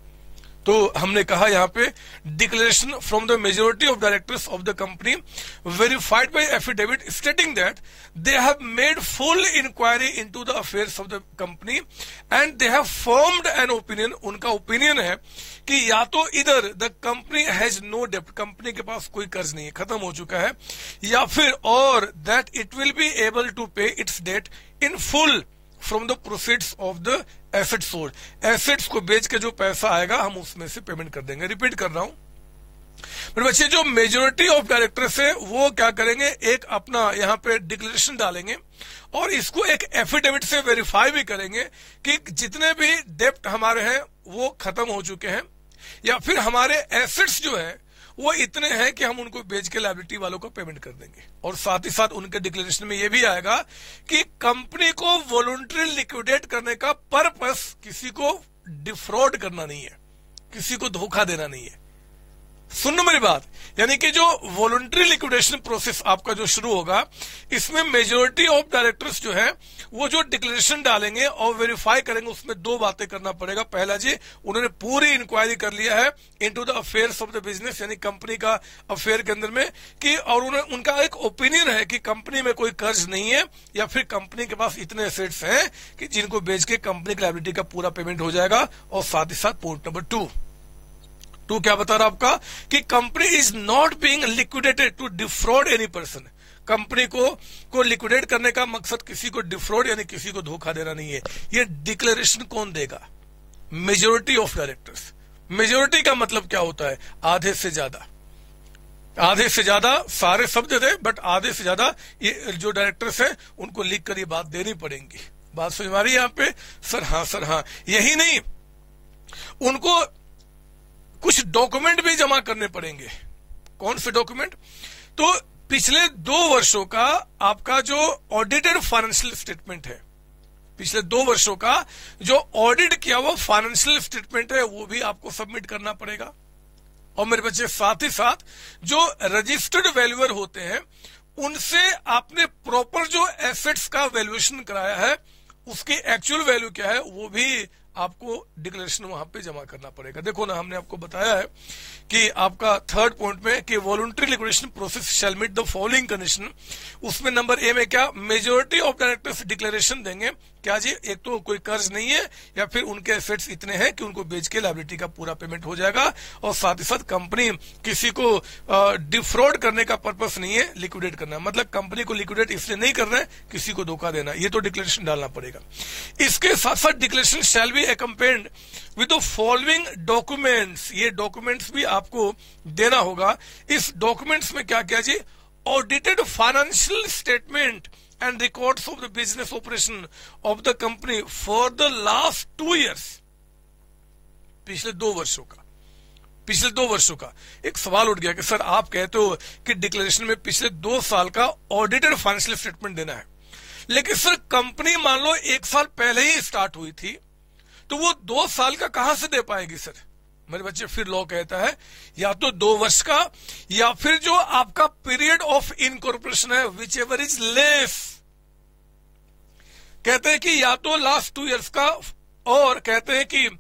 तो हमने कहा यहां पे declaration from the majority of directors of the company verified by affidavit stating that they have made full inquiry into the affairs of the company and they have formed an opinion. उनका opinion है कि या तो इधर the company has no डेब्ट, company के पास कोई कर्ज नहीं है, खत्म हो चुका है, या फिर और that it will be able to pay its debt in full from the proceeds of the asset sold. Assets को बेच के जो पैसा आएगा हम उसमें से पेमेंट कर देंगे। रिपीट कर रहा हूं मेरे बच्चे, जो मेजोरिटी ऑफ डायरेक्टर्स है वो क्या करेंगे, एक अपना यहां पे डिक्लेरेशन डालेंगे और इसको एक एफिडेविट से वेरीफाई भी करेंगे कि जितने भी डेब्ट हमारे हैं वो खत्म हो चुके हैं, या फिर हमारे एसेट्स जो है वो इतने हैं कि हम उनको बेच के लायबिलिटी वालों को पेमेंट कर देंगे। और साथ ही साथ उनके डिक्लेरेशन में ये भी आएगा कि कंपनी को वॉलंटरी लिक्विडेट करने का पर्पस किसी को डिफ्रॉड करना नहीं है, किसी को धोखा देना नहीं है। सुनो मेरी बात, यानी कि जो वॉलंटरी लिक्विडेशन प्रोसेस आपका जो शुरू होगा, इसमें मेजोरिटी ऑफ डायरेक्टर्स जो है वो जो डिक्लेरेशन डालेंगे और वेरीफाई करेंगे, उसमें दो बातें करना पड़ेगा। पहला जी, उन्होंने पूरी इंक्वायरी कर लिया है into the affairs of the business, यानी कंपनी का अफेयर के अंदर में, कि और उनका एक ओपिनियन है कि कंपनी में कोई कर्ज नहीं है, या फिर कंपनी के पास इतने एसेट्स हैं कि जिनको बेच के कंपनी की लायबिलिटी का पूरा पेमेंट हो जाएगा। और साथ ही साथ पॉइंट नंबर 2, 2 क्या बता रहा आपका कि company is not being liquidated to defraud any person. Company को लिक्विडेट करने का मकसद किसी को डिफ्रॉड यानी किसी को धोखा देना नहीं है। ये डिक्लेरेशन कौन देगा? Majority of directors. मेजोरिटी का मतलब क्या होता है? आधे से ज्यादा। आधे से ज्यादा सारे सब दे दे, बट आधे से ज्यादा ये जो डायरेक्टर्स हैं उनको लिख कर ये बात देनी पड़ेगी। बात समझ में आ रही है यहाँ पे? सर हाँ। यही नहीं, उनको कुछ डॉक्यूमेंट भी जमा करने पड़ेंगे। कौन से डॉक्यूमेंट? तो पिछले 2 वर्षों का आपका जो ऑडिटेड फाइनेंशियल स्टेटमेंट है, पिछले 2 वर्षों का जो ऑडिट किया हुआ फाइनेंशियल स्टेटमेंट है, वो भी आपको सबमिट करना पड़ेगा। और मेरे बच्चे साथ ही साथ जो रजिस्टर्ड वैल्यूअर होते हैं उनसे आपने प्रॉपर जो एसेट्स का वैल्यूएशन कराया है उसकी एक्चुअल वैल्यू क्या है वो भी आपको डिक्लेरेशन वहां पे जमा करना पड़ेगा। देखो ना, हमने आपको बताया है कि आपका 3rd पॉइंट में कि voluntary liquidation process shall meet the following condition. उसमें नंबर ए में क्या? मेजोरिटी ऑफ डायरेक्टर्स डिक्लेरेशन देंगे। क्या जी? एक तो कोई कर्ज नहीं है या फिर उनके एसेट्स इतने हैं कि उनको बेच के लायबिलिटी का पूरा पेमेंट हो जाएगा, और साथ ही साथ कंपनी किसी को डिफ्रॉड करने का पर्पस नहीं है लिक्विडेट करना। मतलब कंपनी को लिक्विडेट इसलिए नहीं कर रहे हैं किसी को धोखा देना। ये तो डिक्लेरेशन डालना पड़ेगा। इसके साथ साथ declaration shall be accompanied with the following documents। ये डॉक्यूमेंट्स भी आपको देना होगा। इस डॉक्यूमेंट्स में क्या क्या जी? Audited financial statement and records of the business operation of the company for the last 2 years। पिछले 2 वर्षों का। पिछले 2 वर्षों का एक सवाल उठ गया कि सर आप कहते हो कि डिक्लेरेशन में पिछले 2 साल का ऑडिटेड फाइनेंशियल स्टेटमेंट देना है, लेकिन सर कंपनी मान लो 1 साल पहले ही स्टार्ट हुई थी, तो वो 2 साल का कहां से दे पाएगी सर? मेरे बच्चे फिर लॉ कहता है या तो 2 वर्ष का या फिर जो आपका पीरियड ऑफ इनकॉर्पोरेशन है विच एवर इज लेस। कहते हैं कि या तो लास्ट 2 इयर्स का, और कहते हैं कि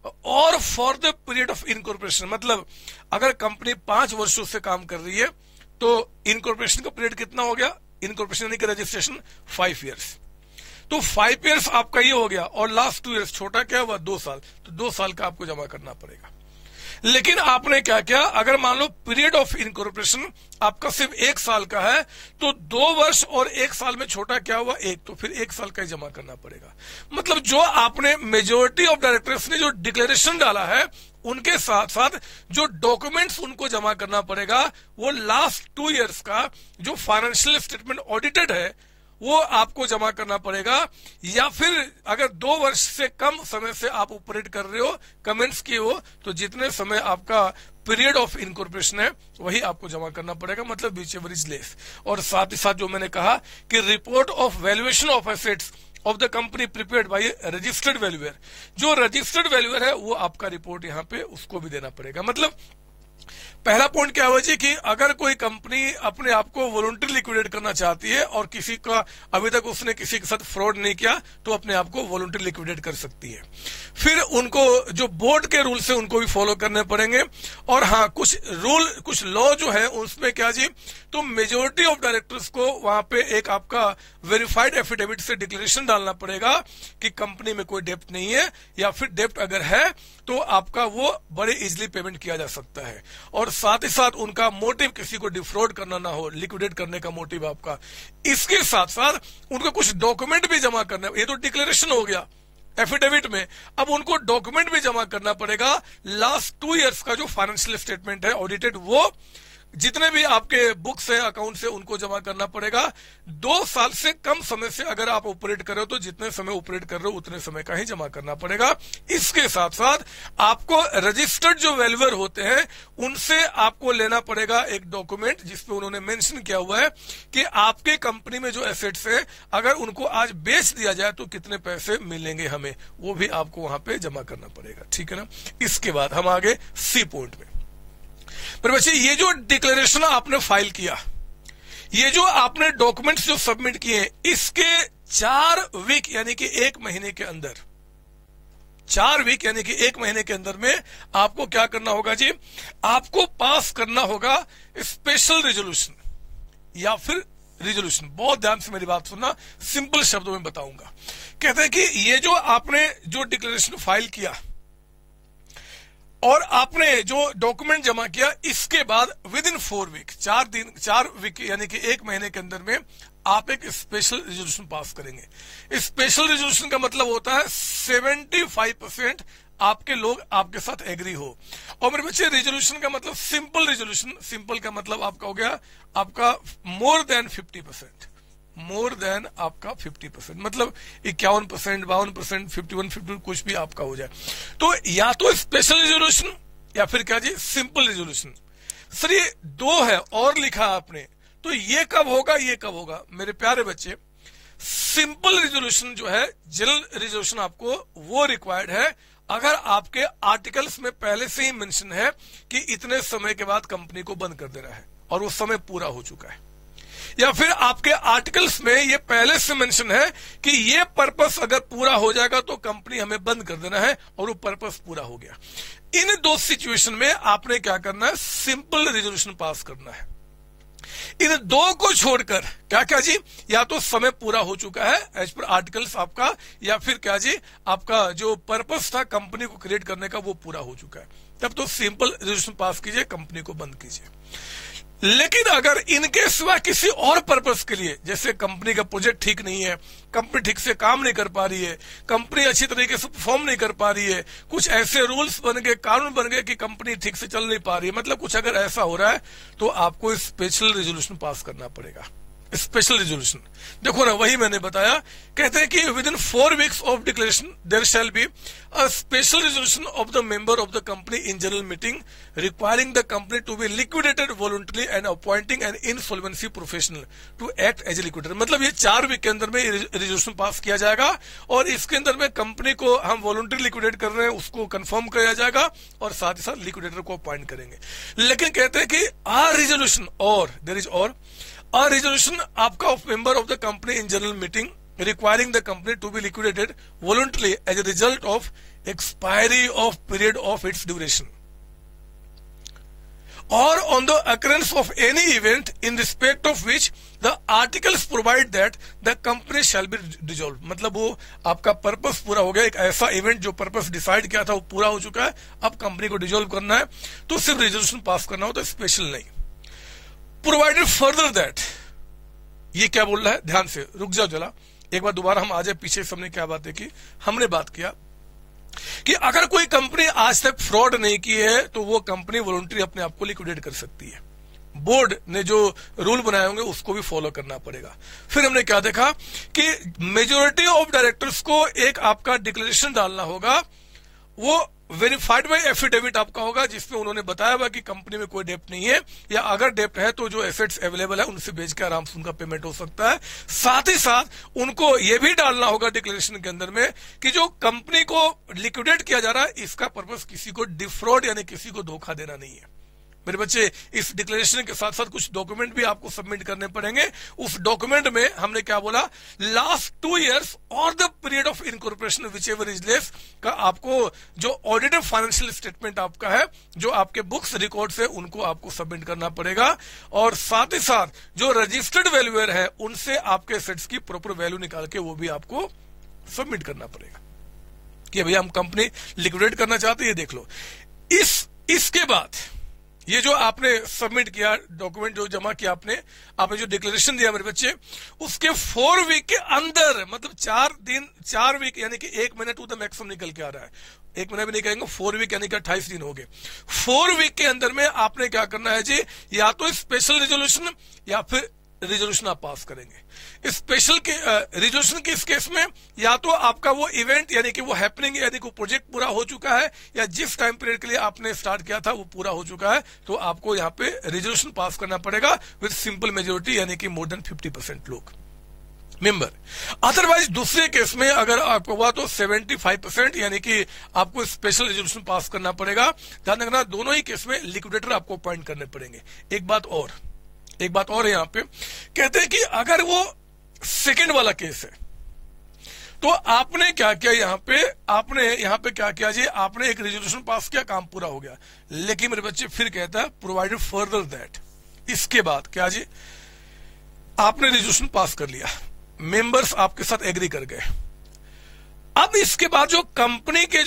और for the period of incorporation. मतलब अगर कंपनी 5 वर्षों से काम कर रही है तो इनकॉर्पोरेशन का पीरियड कितना हो गया? इनकॉर्पोरेशन यानी कि रजिस्ट्रेशन 5 इयर्स। तो 5 इयर्स आपका ये हो गया, और लास्ट 2 इयर्स छोटा क्या हुआ? 2 साल। तो 2 साल का आपको जमा करना पड़ेगा। लेकिन आपने क्या किया? अगर मान लो पीरियड ऑफ इनकॉर्पोरेशन आपका सिर्फ 1 साल का है, तो 2 वर्ष और 1 साल में छोटा क्या हुआ? 1। तो फिर 1 साल का ही जमा करना पड़ेगा। मतलब जो आपने मेजोरिटी ऑफ डायरेक्टर्स ने जो डिक्लेरेशन डाला है उनके साथ साथ जो डॉक्यूमेंट्स उनको जमा करना पड़ेगा वो लास्ट 2 इयर्स का जो फाइनेंशियल स्टेटमेंट ऑडिटेड है वो आपको जमा करना पड़ेगा। या फिर अगर 2 वर्ष से कम समय से आप ऑपरेट कर रहे हो, कमेंट्स किए हो, तो जितने समय आपका पीरियड ऑफ इनकॉर्पोरेशन है वही आपको जमा करना पड़ेगा। मतलब विच एवर इज लेस। और साथ ही साथ जो मैंने कहा कि report of valuation of assets of the company prepared by registered valuer. जो रजिस्टर्ड वैल्यूअर है वो आपका रिपोर्ट यहाँ पे उसको भी देना पड़ेगा। मतलब पहला पॉइंट क्या हुआ जी कि अगर कोई कंपनी अपने आप को वॉलंटरी लिक्विडेट करना चाहती है और किसी का अभी तक उसने किसी के साथ फ्रॉड नहीं किया तो अपने आप को वॉलंटरी लिक्विडेट कर सकती है। फिर उनको जो बोर्ड के रूल्स है उनको भी फॉलो करने पड़ेंगे। और हाँ, कुछ लॉ जो है उसमें क्या जी, तो मेजोरिटी ऑफ डायरेक्टर्स को वहां पे एक आपका वेरीफाइड एफिडेविट से डिक्लेरेशन डालना पड़ेगा कि कंपनी में कोई डेप्ट नहीं है, या फिर डेप्ट अगर है तो आपका वो बड़े इजिली पेमेंट किया जा सकता है। और साथ ही साथ उनका मोटिव किसी को डिफ्रॉड करना ना हो, लिक्विडेट करने का मोटिव आपका। इसके साथ साथ उनको कुछ डॉक्यूमेंट भी जमा करना। ये तो डिक्लेरेशन हो गया एफिडेविट में, अब उनको डॉक्यूमेंट भी जमा करना पड़ेगा। लास्ट 2 इयर्स का जो फाइनेंशियल स्टेटमेंट है ऑडिटेड, वो जितने भी आपके बुक्स हैं, अकाउंट्स हैं, उनको जमा करना पड़ेगा। 2 साल से कम समय से अगर आप ऑपरेट कर रहे हो तो जितने समय ऑपरेट कर रहे हो उतने समय का ही जमा करना पड़ेगा। इसके साथ साथ आपको रजिस्टर्ड जो वैल्यूअर होते हैं उनसे आपको लेना पड़ेगा एक डॉक्यूमेंट जिसपे उन्होंने मेंशन किया हुआ है कि आपके कंपनी में जो एसेट्स हैं अगर उनको आज बेच दिया जाए तो कितने पैसे मिलेंगे हमें, वो भी आपको वहां पे जमा करना पड़ेगा। ठीक है ना। इसके बाद हम आगे सी पॉइंट में। पर बच्चे ये जो डिक्लेरेशन आपने फाइल किया, ये जो आपने डॉक्यूमेंट्स जो सबमिट किए, इसके 4 वीक यानी कि 1 महीने के अंदर, 4 वीक यानी कि 1 महीने के अंदर में आपको क्या करना होगा जी, आपको पास करना होगा स्पेशल रेजोल्यूशन या फिर रिजोल्यूशन। बहुत ध्यान से मेरी बात सुनना, सिंपल शब्दों में बताऊंगा। कहते हैं कि ये जो आपने जो डिक्लेरेशन फाइल किया, और आपने जो डॉक्यूमेंट जमा किया, इसके बाद विद इन 4 वीक, 4 वीक यानी कि 1 महीने के अंदर में आप एक स्पेशल रेजोल्यूशन पास करेंगे। स्पेशल रेजोल्यूशन का मतलब होता है 75% आपके लोग आपके साथ एग्री हो। और मेरे बच्चे रेजोल्यूशन का मतलब सिंपल रेजोल्यूशन, सिंपल का मतलब आपका हो गया आपका मोर देन 50%, मोर देन आपका 50%, मतलब 51%, 52%, 51 कुछ भी आपका हो जाए। तो या तो स्पेशल रेजोल्यूशन या फिर क्या जी सिंपल रेजोल्यूशन। सर ये 2 है और लिखा आपने, तो ये कब होगा, ये कब होगा? मेरे प्यारे बच्चे, सिंपल रेजोल्यूशन जो है, जनरल रेजोल्यूशन आपको वो रिक्वायर्ड है अगर आपके आर्टिकल्स में पहले से ही मेंशन है कि इतने समय के बाद कंपनी को बंद कर देना है और वो समय पूरा हो चुका है, या फिर आपके आर्टिकल्स में ये पहले से मेंशन है कि ये पर्पस अगर पूरा हो जाएगा तो कंपनी हमें बंद कर देना है और वो पर्पस पूरा हो गया। इन 2 सिचुएशन में आपने क्या करना है, सिंपल रेजोल्यूशन पास करना है। इन 2 को छोड़कर क्या क्या जी, या तो समय पूरा हो चुका है एज पर आर्टिकल्स आपका, या फिर क्या जी आपका जो पर्पस था कंपनी को क्रिएट करने का वो पूरा हो चुका है, तब तो सिंपल रेजोल्यूशन पास कीजिए, कंपनी को बंद कीजिए। लेकिन अगर इनके सिवा किसी और पर्पस के लिए, जैसे कंपनी का प्रोजेक्ट ठीक नहीं है, कंपनी ठीक से काम नहीं कर पा रही है, कंपनी अच्छी तरीके से परफॉर्म नहीं कर पा रही है, कुछ ऐसे रूल्स बन गए, कानून बन गए कि कंपनी ठीक से चल नहीं पा रही है, मतलब कुछ अगर ऐसा हो रहा है तो आपको स्पेशल रेजोल्यूशन पास करना पड़ेगा। स्पेशल रेजोल्यूशन देखो ना, वही मैंने बताया, कहते हैं कि within 4 weeks of declaration there shall be a special resolution of the member of the company in general meeting requiring the company to be liquidated voluntarily and appointing an insolvency professional to act as a liquidator. मतलब ये 4 week के अंदर में resolution pass किया जाएगा और इसके अंदर में कंपनी को हम वॉलंटरी लिक्विडेट कर रहे हैं उसको कंफर्म किया जाएगा और साथ ही साथ लिक्विडेटर को अपॉइंट करेंगे। लेकिन कहते हैं कि आ रेजोल्यूशन और देयर इज और a resolution आपका of member of the company in general meeting requiring the company to be liquidated voluntarily as a result of expiry of period of its duration or on the occurrence of any event in respect of which the articles provide that the company shall be dissolved। मतलब वो आपका purpose पूरा हो गया, एक ऐसा event जो purpose decide किया था वो पूरा हो चुका है, अब कंपनी को डिसॉल्व करना है तो सिर्फ रेजोल्यूशन पास करना हो, तो स्पेशल नहीं। प्रोवाइडेड फर्दर दैट, ये क्या बोल रहा है, ध्यान से रुक जाओ जरा एक बार दोबारा हम आ जाए पीछे। हमने क्या बातें की, हमने बात किया कि अगर कोई कंपनी आज तक फ्रॉड नहीं की है तो वो कंपनी वॉलंटरी अपने आप को लिक्विडेट कर सकती है। बोर्ड ने जो रूल बनाए होंगे उसको भी फॉलो करना पड़ेगा। फिर हमने क्या देखा कि मेजोरिटी ऑफ डायरेक्टर्स को एक आपका डिक्लेरेशन डालना होगा, वो वेरीफाइड बाय एफिडेविट आपका होगा जिसमें उन्होंने बताया हुआ कि कंपनी में कोई डेप्ट नहीं है, या अगर डेप्ट है तो जो एसेट्स अवेलेबल है उनसे बेच के आराम से उनका पेमेंट हो सकता है। साथ ही साथ उनको यह भी डालना होगा डिक्लेरेशन के अंदर में कि जो कंपनी को लिक्विडेट किया जा रहा है इसका पर्पस किसी को डिफ्रॉड यानी किसी को धोखा देना नहीं है। मेरे बच्चे, इस डिक्लेरेशन के साथ साथ कुछ डॉक्यूमेंट भी आपको सबमिट करने पड़ेंगे। उस डॉक्यूमेंट में हमने क्या बोला, लास्ट 2 years और the period of incorporation whichever is less का आपको जो ऑडिटेड फाइनेंशियल स्टेटमेंट आपका है, जो आपके बुक्स रिकॉर्ड्स है, उनको आपको सबमिट करना पड़ेगा। और साथ ही साथ जो रजिस्टर्ड वैल्यूअर है उनसे आपके एसेट्स की प्रॉपर वैल्यू निकाल के वो भी आपको सबमिट करना पड़ेगा कि भैया हम कंपनी लिक्विडेट करना चाहते हैं, ये देख लो। इसके बाद ये जो आपने सबमिट किया डॉक्यूमेंट, जो जमा किया आपने जो डिक्लेरेशन दिया मेरे बच्चे, उसके 4 वीक के अंदर, मतलब 4 वीक यानी कि 1 महीना टू द मैक्सिमम निकल के आ रहा है, 1 महीना भी नहीं कहेंगे, 4 वीक यानी कि 28 दिन हो गए। 4 वीक के अंदर में आपने क्या करना है जी, या तो स्पेशल रेजोल्यूशन या फिर रेजोल्यूशन आप पास करेंगे। स्पेशल के रेजोल्यूशन के इस केस में या तो आपका वो इवेंट यानी कि वो हैपनिंग यानी कि प्रोजेक्ट पूरा हो चुका है, या जिस टाइम पीरियड के लिए आपने स्टार्ट किया था वो पूरा हो चुका है, तो आपको यहाँ पे रेजोल्यूशन पास करना पड़ेगा विद सिंपल मेजोरिटी यानी कि मोर देन 50% लोग मेंबर। अदरवाइज दूसरे केस में अगर आपको हुआ तो 75% यानी कि आपको स्पेशल रेजोल्यूशन पास करना पड़ेगा। ध्यान रखना, दोनों ही केस में लिक्विडेटर आपको अपॉइंट करने पड़ेंगे। एक बात और है यहाँ पे, कहते हैं कि अगर वो सेकंड वाला केस है तो आपने क्या किया, यहाँ पे क्या किया जी, आपने एक रेजोल्यूशन पास किया, काम पूरा हो गया। लेकिन मेरे बच्चे फिर कहता है प्रोवाइडेड फर्दर दैट, इसके बाद क्या जी, आपने रेजोल्यूशन पास कर लिया, मेंबर्स आपके साथ एग्री कर गए। अब इसके बाद जो कंपनी के जो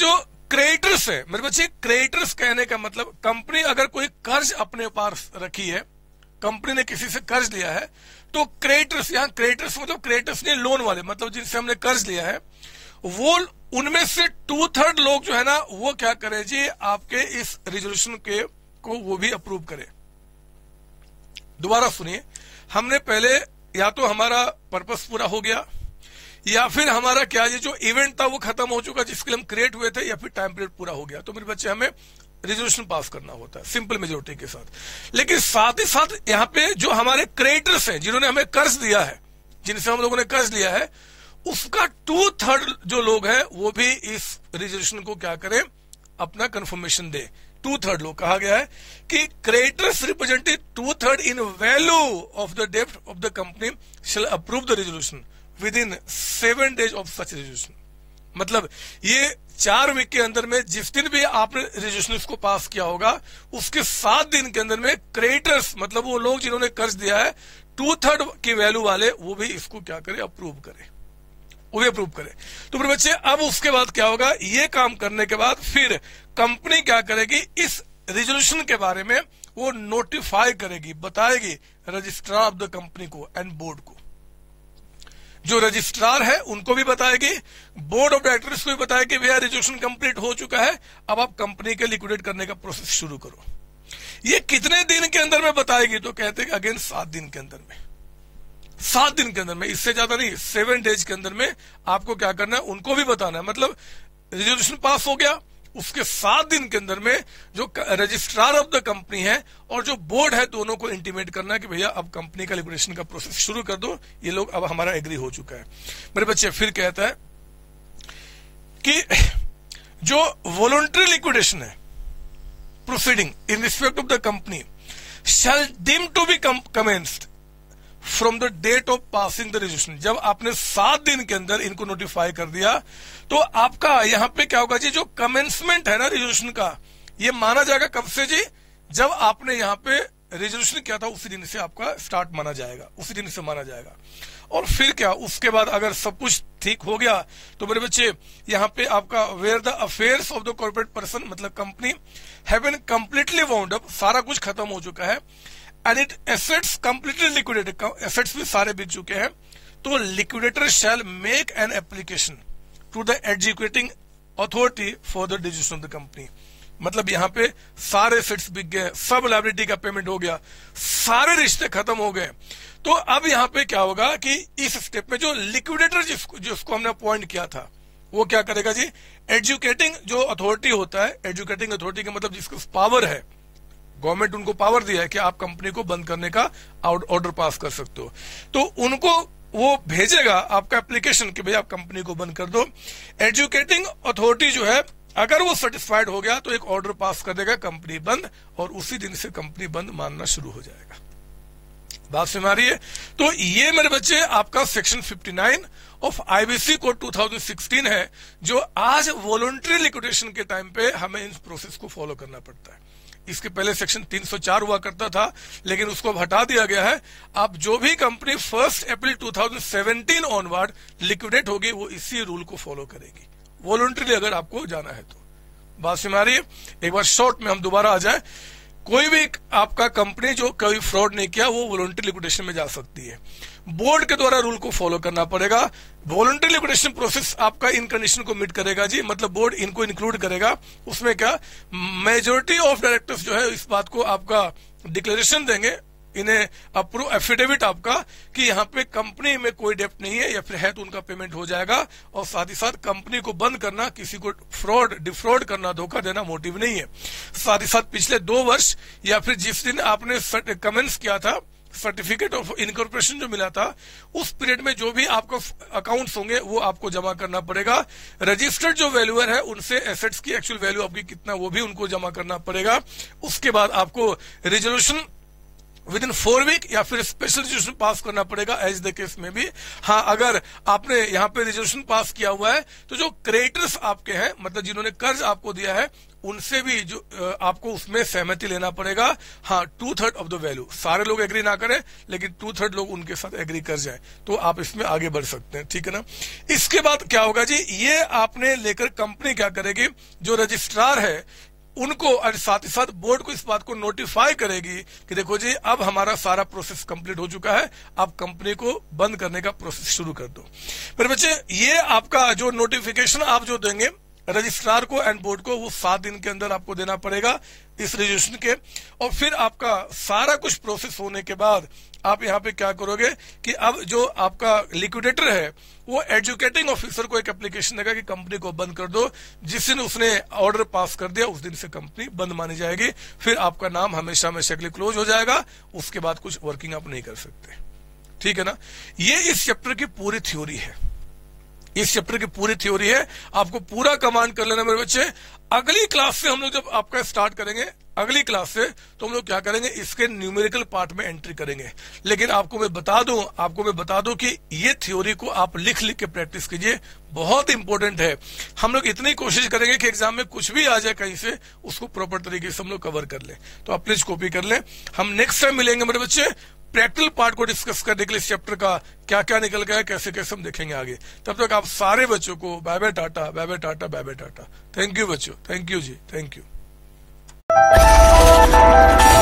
क्रेडिटर्स है मेरे बच्चे। क्रेडिटर्स कहने का मतलब कंपनी अगर कोई कर्ज अपने पास रखी है, कंपनी ने किसी से कर्ज लिया है, तो क्रेडिटर्स, यहाँ क्रेडिटर्स मतलब क्रेडिटर्स नहीं लोन वाले, मतलब जिनसे हमने कर्ज लिया है, वो उनमें से 2/3 लोग जो है ना वो क्या करें जी, आपके इस रेजोल्यूशन के को वो भी अप्रूव करे। दोबारा सुनिए, हमने पहले या तो हमारा पर्पस पूरा हो गया, या फिर हमारा क्या ये जो इवेंट था वो खत्म हो चुका जिसके लिए हम क्रिएट हुए थे, या फिर टाइम पीरियड पूरा हो गया, तो मेरे बच्चे हमें रेजोल्यूशन पास करना होता है सिंपल मेजोरिटी के साथ। लेकिन साथ ही साथ यहाँ पे जो हमारे क्रेडिटर्स हैं, जिन्होंने हमें कर्ज दिया है, जिनसे हम लोगों ने कर्ज लिया है, उसका 2/3 जो लोग हैं वो भी इस रेजोल्यूशन को क्या करें, अपना कंफर्मेशन दे। 2/3 लोग, कहा गया है कि creditors representing 2/3 in value of the डेब्ट of the company shall approve the resolution within 7 days of such resolution. मतलब ये 4 वीक के अंदर में, जिस दिन भी आपने रेजोल्यूशन को पास किया होगा, उसके 7 दिन के अंदर में क्रेडिटर्स मतलब वो लोग जिन्होंने कर्ज दिया है 2/3 की वैल्यू वाले, वो भी इसको क्या करे, अप्रूव करे, वो भी अप्रूव करे। तो मेरे बच्चे अब उसके बाद क्या होगा, ये काम करने के बाद फिर कंपनी क्या करेगी, इस रेजोल्यूशन के बारे में वो नोटिफाई करेगी, बताएगी रजिस्ट्रार ऑफ द कंपनी को एंड बोर्ड को। जो रजिस्ट्रार है उनको भी बताएगी, बोर्ड ऑफ डायरेक्टर्स को भी बताएगी, भैया रेजोल्यूशन कंप्लीट हो चुका है, अब आप कंपनी के लिक्विडेट करने का प्रोसेस शुरू करो। ये कितने दिन के अंदर में बताएगी, तो कहते हैं अगेन 7 दिन के अंदर में, 7 दिन के अंदर में, इससे ज्यादा नहीं, 7 days के अंदर में आपको क्या करना है, उनको भी बताना है। मतलब रेजोल्यूशन पास हो गया, उसके 7 दिन के अंदर में जो रजिस्ट्रार ऑफ द कंपनी है और जो बोर्ड है, दोनों को इंटीमेट करना है कि भैया अब कंपनी का लिक्विडेशन का प्रोसेस शुरू कर दो, ये लोग अब हमारा एग्री हो चुका है। मेरे बच्चे फिर कहता है कि जो वॉलंटरी लिक्विडेशन है proceeding in respect of the company shall deem to be commenced from the date of passing the resolution. जब आपने 7 दिन के अंदर इनको नोटिफाई कर दिया, तो आपका यहां पे क्या होगा जी, जो कमेंसमेंट है ना रेजोल्यूशन का, ये माना जाएगा कब से जी, जब आपने यहां पे रेजोल्यूशन किया था उसी दिन से आपका स्टार्ट माना जाएगा, उसी दिन से माना जाएगा। और फिर क्या, उसके बाद अगर सब कुछ ठीक हो गया, तो मेरे बच्चे यहाँ पे आपका where the affairs of the corporate person मतलब company have been completely wound up, सारा कुछ खत्म हो चुका है, and it assets completely liquidated, assets भी सारे बिक चुके हैं, तो liquidator shall make an application to the executing authority for the distribution of the company. मतलब यहाँ पे सारे एसेट्स बिक गए, सब लायबिलिटी का पेमेंट हो गया, सारे रिश्ते खत्म हो गए। तो अब यहाँ पे क्या होगा कि इस स्टेप में जो लिक्विडेटर जिसको हमने अपॉइंट किया था, वो क्या करेगा जी, एजुकेटिंग जो अथॉरिटी होता है, एजुकेटिंग अथॉरिटी का मतलब जिसको पावर है, गवर्नमेंट उनको पावर दिया है कि आप कंपनी को बंद करने का ऑर्डर पास कर सकते हो, तो उनको वो भेजेगा आपका एप्लीकेशन कि भाई आप कंपनी को बंद कर दो। एजुकेटिंग अथॉरिटी जो है, अगर वो सेटिस्फाइड हो गया तो एक ऑर्डर पास कर देगा कंपनी बंद, और उसी दिन से कंपनी बंद मानना शुरू हो जाएगा। बात समझ आ रही है? तो ये मेरे बच्चे आपका सेक्शन 59 ऑफ आईबीसी कोड 2016 है, जो आज वॉलंटरी लिक्विडेशन के टाइम पे हमें इन प्रोसेस को फॉलो करना पड़ता है। इसके पहले सेक्शन 304 हुआ करता था, लेकिन उसको अब हटा दिया गया है। अब जो भी कंपनी 1 अप्रैल 2017 ऑनवर्ड लिक्विडेट होगी, वो इसी रूल को फॉलो करेगी, वॉलंटरीली अगर आपको जाना है तो। बात समझ आ रही है? एक बार शॉर्ट में हम दोबारा आ जाए, कोई भी आपका कंपनी जो कोई फ्रॉड नहीं किया, वो वॉलंटरी लिक्विडेशन में जा सकती है। बोर्ड के द्वारा रूल को फॉलो करना पड़ेगा। वॉलंटरी लिक्विडेशन प्रोसेस आपका इन कंडीशन को मीट करेगा जी, मतलब बोर्ड इनको इंक्लूड करेगा। उसमें क्या, मेजोरिटी ऑफ डायरेक्टर्स जो है इस बात को आपका डिक्लेरेशन देंगे, इन्हें अप्रूव एफिडेविट आपका कि यहाँ पे कंपनी में कोई डेप्ट नहीं है, या फिर है तो उनका पेमेंट हो जाएगा। और साथ ही साथ कंपनी को बंद करना, किसी को फ्रॉड डिफ्रॉड करना, धोखा देना मोटिव नहीं है। साथ ही साथ पिछले 2 वर्ष या फिर जिस दिन आपने कमेंस किया था, सर्टिफिकेट ऑफ इनकॉर्पोरेशन जो मिला था, उस पीरियड में जो भी आपको अकाउंट्स होंगे वो आपको जमा करना पड़ेगा। रजिस्टर्ड जो वैल्यूअर है उनसे एसेट्स की एक्चुअल वैल्यू आपकी कितना, वो भी उनको जमा करना पड़ेगा। उसके बाद आपको रेजोल्यूशन विद इन 4 वीक या फिर स्पेशल रेजोल्यूशन पास करना पड़ेगा एज द केस में भी। हाँ, अगर आपने यहाँ पे रेजोल्यूशन पास किया हुआ है तो जो क्रेडिटर्स आपके हैं, मतलब जिन्होंने कर्ज आपको दिया है, उनसे भी जो आपको उसमें सहमति लेना पड़ेगा। हाँ, 2/3 ऑफ द वैल्यू, सारे लोग एग्री ना करें लेकिन 2/3 लोग उनके साथ एग्री कर जाए तो आप इसमें आगे बढ़ सकते हैं, ठीक है ना। इसके बाद क्या होगा जी, ये आपने लेकर कंपनी क्या करेगी, जो रजिस्ट्रार है उनको और साथ ही साथ बोर्ड को इस बात को नोटिफाई करेगी कि देखो जी अब हमारा सारा प्रोसेस कंप्लीट हो चुका है, आप कंपनी को बंद करने का प्रोसेस शुरू कर दो। मेरे बच्चे, ये आपका जो नोटिफिकेशन आप जो देंगे रजिस्ट्रार को एंड बोर्ड को, वो 7 दिन के अंदर आपको देना पड़ेगा इस रेजोल्यूशन के। और फिर आपका सारा कुछ प्रोसेस होने के बाद आप यहाँ पे क्या करोगे कि अब जो आपका लिक्विडेटर है वो एजुकेटिंग ऑफिसर को एक एप्लीकेशन देगा कि कंपनी को बंद कर दो। जिस दिन उसने ऑर्डर पास कर दिया उस दिन से कंपनी बंद मानी जाएगी, फिर आपका नाम हमेशा हमेशा के लिए क्लोज हो जाएगा, उसके बाद कुछ वर्किंग आप नहीं कर सकते, ठीक है ना। ये इस चैप्टर की पूरी थ्योरी है, इस चैप्टर की पूरी थ्योरी है, आपको पूरा कमांड कर लेना मेरे बच्चे। अगली क्लास से हम लोग जब आपका स्टार्ट करेंगे, अगली क्लास से तो हम लोग क्या करेंगे, इसके न्यूमेरिकल पार्ट में एंट्री करेंगे। लेकिन आपको मैं बता दूं कि ये थ्योरी को आप लिख के प्रैक्टिस कीजिए, बहुत इंपॉर्टेंट है। हम लोग इतनी कोशिश करेंगे कि एग्जाम में कुछ भी आ जाए कहीं से, उसको प्रॉपर तरीके से हम लोग कवर कर लें। तो आप प्लीज कॉपी कर लें। हम नेक्स्ट टाइम मिलेंगे मेरे बच्चे प्रैक्टिकल पार्ट को डिस्कस करने के लिए, इस चैप्टर का क्या क्या निकल गया है, कैसे कैसे हम देखेंगे आगे। तब तक आप सारे बच्चों को bye bye tata, bye bye tata, bye bye tata. Thank you बच्चों, थैंक यू जी, थैंक यू।